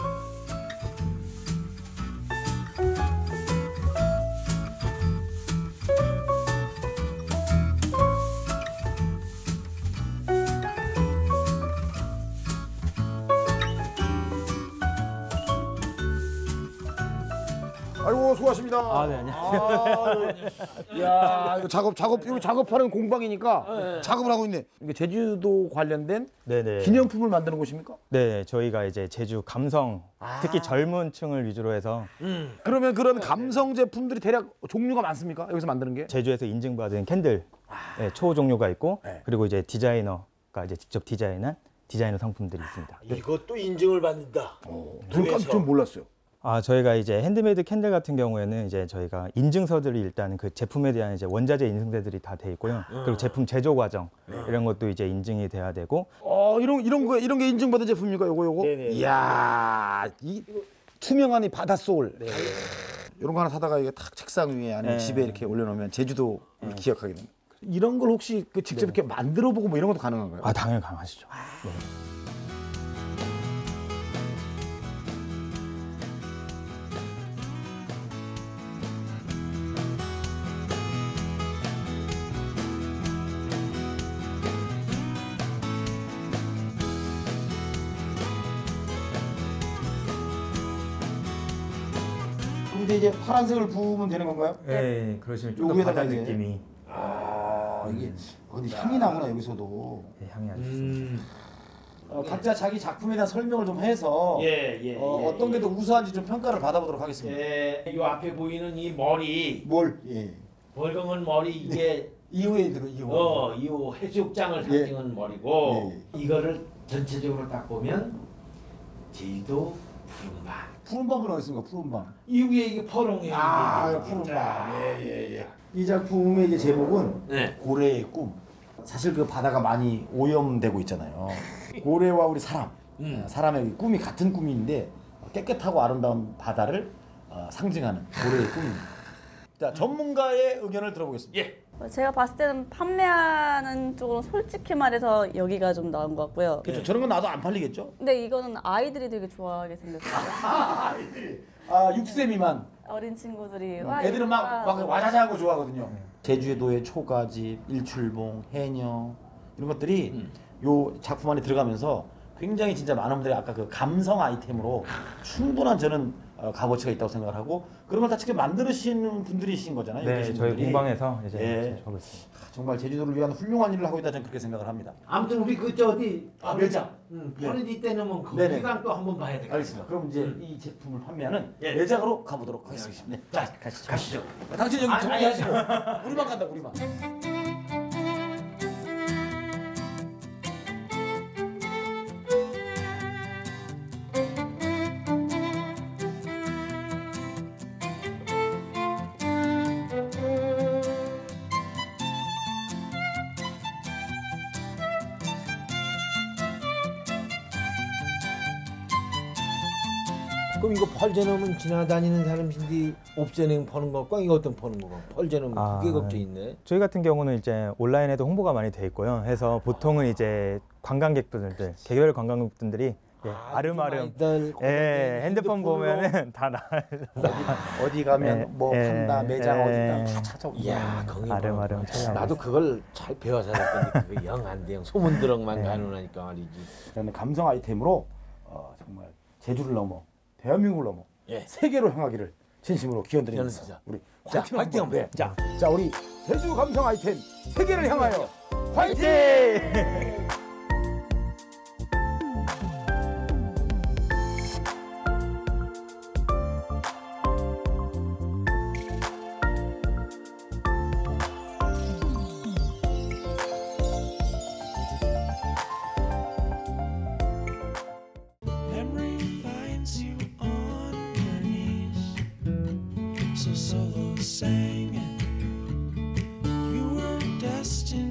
아이고 수고하십니다. 아, 네, 안녕하세요. 아유, 야, 이거 작업 작업 이거 작업하는 공방이니까 네. 작업을 하고 있네. 이게 제주도 관련된 네네. 기념품을 만드는 곳입니까? 네, 저희가 이제 제주 감성, 특히 젊은 층을 위주로 해서 음. 그러면 그런 감성 제품들이 대략 종류가 많습니까? 여기서 만드는 게? 제주에서 인증받은 캔들 네, 초 종류가 있고 그리고 이제 디자이너가 이제 직접 디자인한 디자이너 상품들이 있습니다. 이것도 인증을 받는다. 눈감 좀 몰랐어요. 아, 저희가 이제 핸드메이드 캔들 같은 경우에는 이제 저희가 인증서들이 일단 그 제품에 대한 이제 원자재 인증서들이 다 돼 있고요. 그리고 제품 제조 과정 이런 것도 이제 인증이 돼야 되고. 어, 이런 이런 거 이런 게 인증받은 제품입니까? 요거 요거? 네네. 이야, 이 투명한 이 바다 소울. 이런 거 하나 사다가 이게 탁 책상 위에 아니면 네. 집에 이렇게 올려놓으면 제주도 기억하게 됩니다. 이런 걸 혹시 그 직접 이렇게 만들어보고 뭐 이런 것도 가능한가요? 아, 당연히 가능하시죠. 네. 근데 이제 파란색을 부으면 되는 건가요? 네, 그러시면 좀 더 여기에다가 바다 이제- 느낌이. 아, 이게 어디 향이 나구나 여기서도. 네, 향이 아주 음. 어, 각자 자기 작품에 대한 설명을 좀 해서 예, 예, 어, 예, 어떤 게 더 우수한지 좀 평가를 받아보도록 하겠습니다. 예, 이 앞에 보이는 이 머리, 뭘? 예. 벌금은 머리 이게 이후에 들어 이후. 어, 이후 해수욕장을 예. 상징한 머리고 예, 이거를 전체적으로 딱 보면 제주도 푸른밤. 푸른밤은 어디 있습니까? 푸른밤. 이후에 이게 퍼롱이에요. 아, 이게. 푸른밤. 예예 예. 이 작품의 이제 제목은 네. 고래의 꿈. 사실 그 바다가 많이 오염되고 있잖아요. 고래와 우리 사람, 음. 어, 사람의 꿈이 같은 꿈인데 깨끗하고 아름다운 바다를 어, 상징하는 고래의 꿈입니다. 자, 전문가의 의견을 들어보겠습니다. 예. 제가 봤을 때는 판매하는 쪽으로 솔직히 말해서 여기가 좀 나은 것 같고요. 그렇죠. 저런 건 나도 안 팔리겠죠? 근데 이거는 아이들이 되게 좋아하게 생겼어요. 아이들이 아 육 세 미만. 어린 친구들이 와, 애들은 이거 막, 봐. 막 와자자하고 좋아하거든요. 제주도의 초가집, 일출봉, 해녀 이런 것들이 요 작품 안에 들어가면서 굉장히 진짜 많은 분들이 아까 그 감성 아이템으로 충분한 저는 어, 값어치가 있다고 생각을 하고 그런 걸 다 직접 만드시는 분들이신 거잖아요. 네, 여기 계신 저희 분들이. 공방에서 이제 예. 하고 있습니다. 정말 제주도를 위한 훌륭한 일을 하고 있다 저는 그렇게 생각을 합니다. 아무튼 우리 그 저 어디 아, 매장. 응, 네. 파는 때는 뭐 네네. 거기랑 또 한번 봐야 되겠다. 알겠습니다. 그럼 이제 음. 이 제품을 판매하는 예. 매장으로 가보도록 하겠습니다. 네. 자, 가시죠. 가시죠. 당신 여기 아니, 정리하시고 우리만 간다, 우리만. 그럼 이거 펄제놈은 지나다니는 사람인데 옵제는 파는 거과 이거 어떤 파는 거가 펄제놈 아, 그게 걱정 있네. 저희 같은 경우는 이제 온라인에도 홍보가 많이 돼 있고요. 해서 보통은 이제 관광객분들, 개별 관광객분들이 예, 아름아름 예, 핸드폰 보면은 다 나. 어디, 어디 가면 예, 뭐 예, 판다 매장 어디 예. 다 찾아오고. 이야, 거기 아름아름 뭐, 찾아오고 나도 그걸 잘 배워서 할 건데 그거 영 안 돼. 영 소문 들어만 가능하니까 말이지. 그다음에 감성 아이템으로 어, 정말 제주를 넘어 대한민국을 넘어 예. 세계로 향하기를 진심으로 기원드립니다. 기원드리자. 우리 자, 화이팅 화이팅 한번. 한번. 네. 자, 자 우리 제주 감성 아이템 세계를 향하여 화이팅! Memory finds you on your knees. So solo sang, you were destined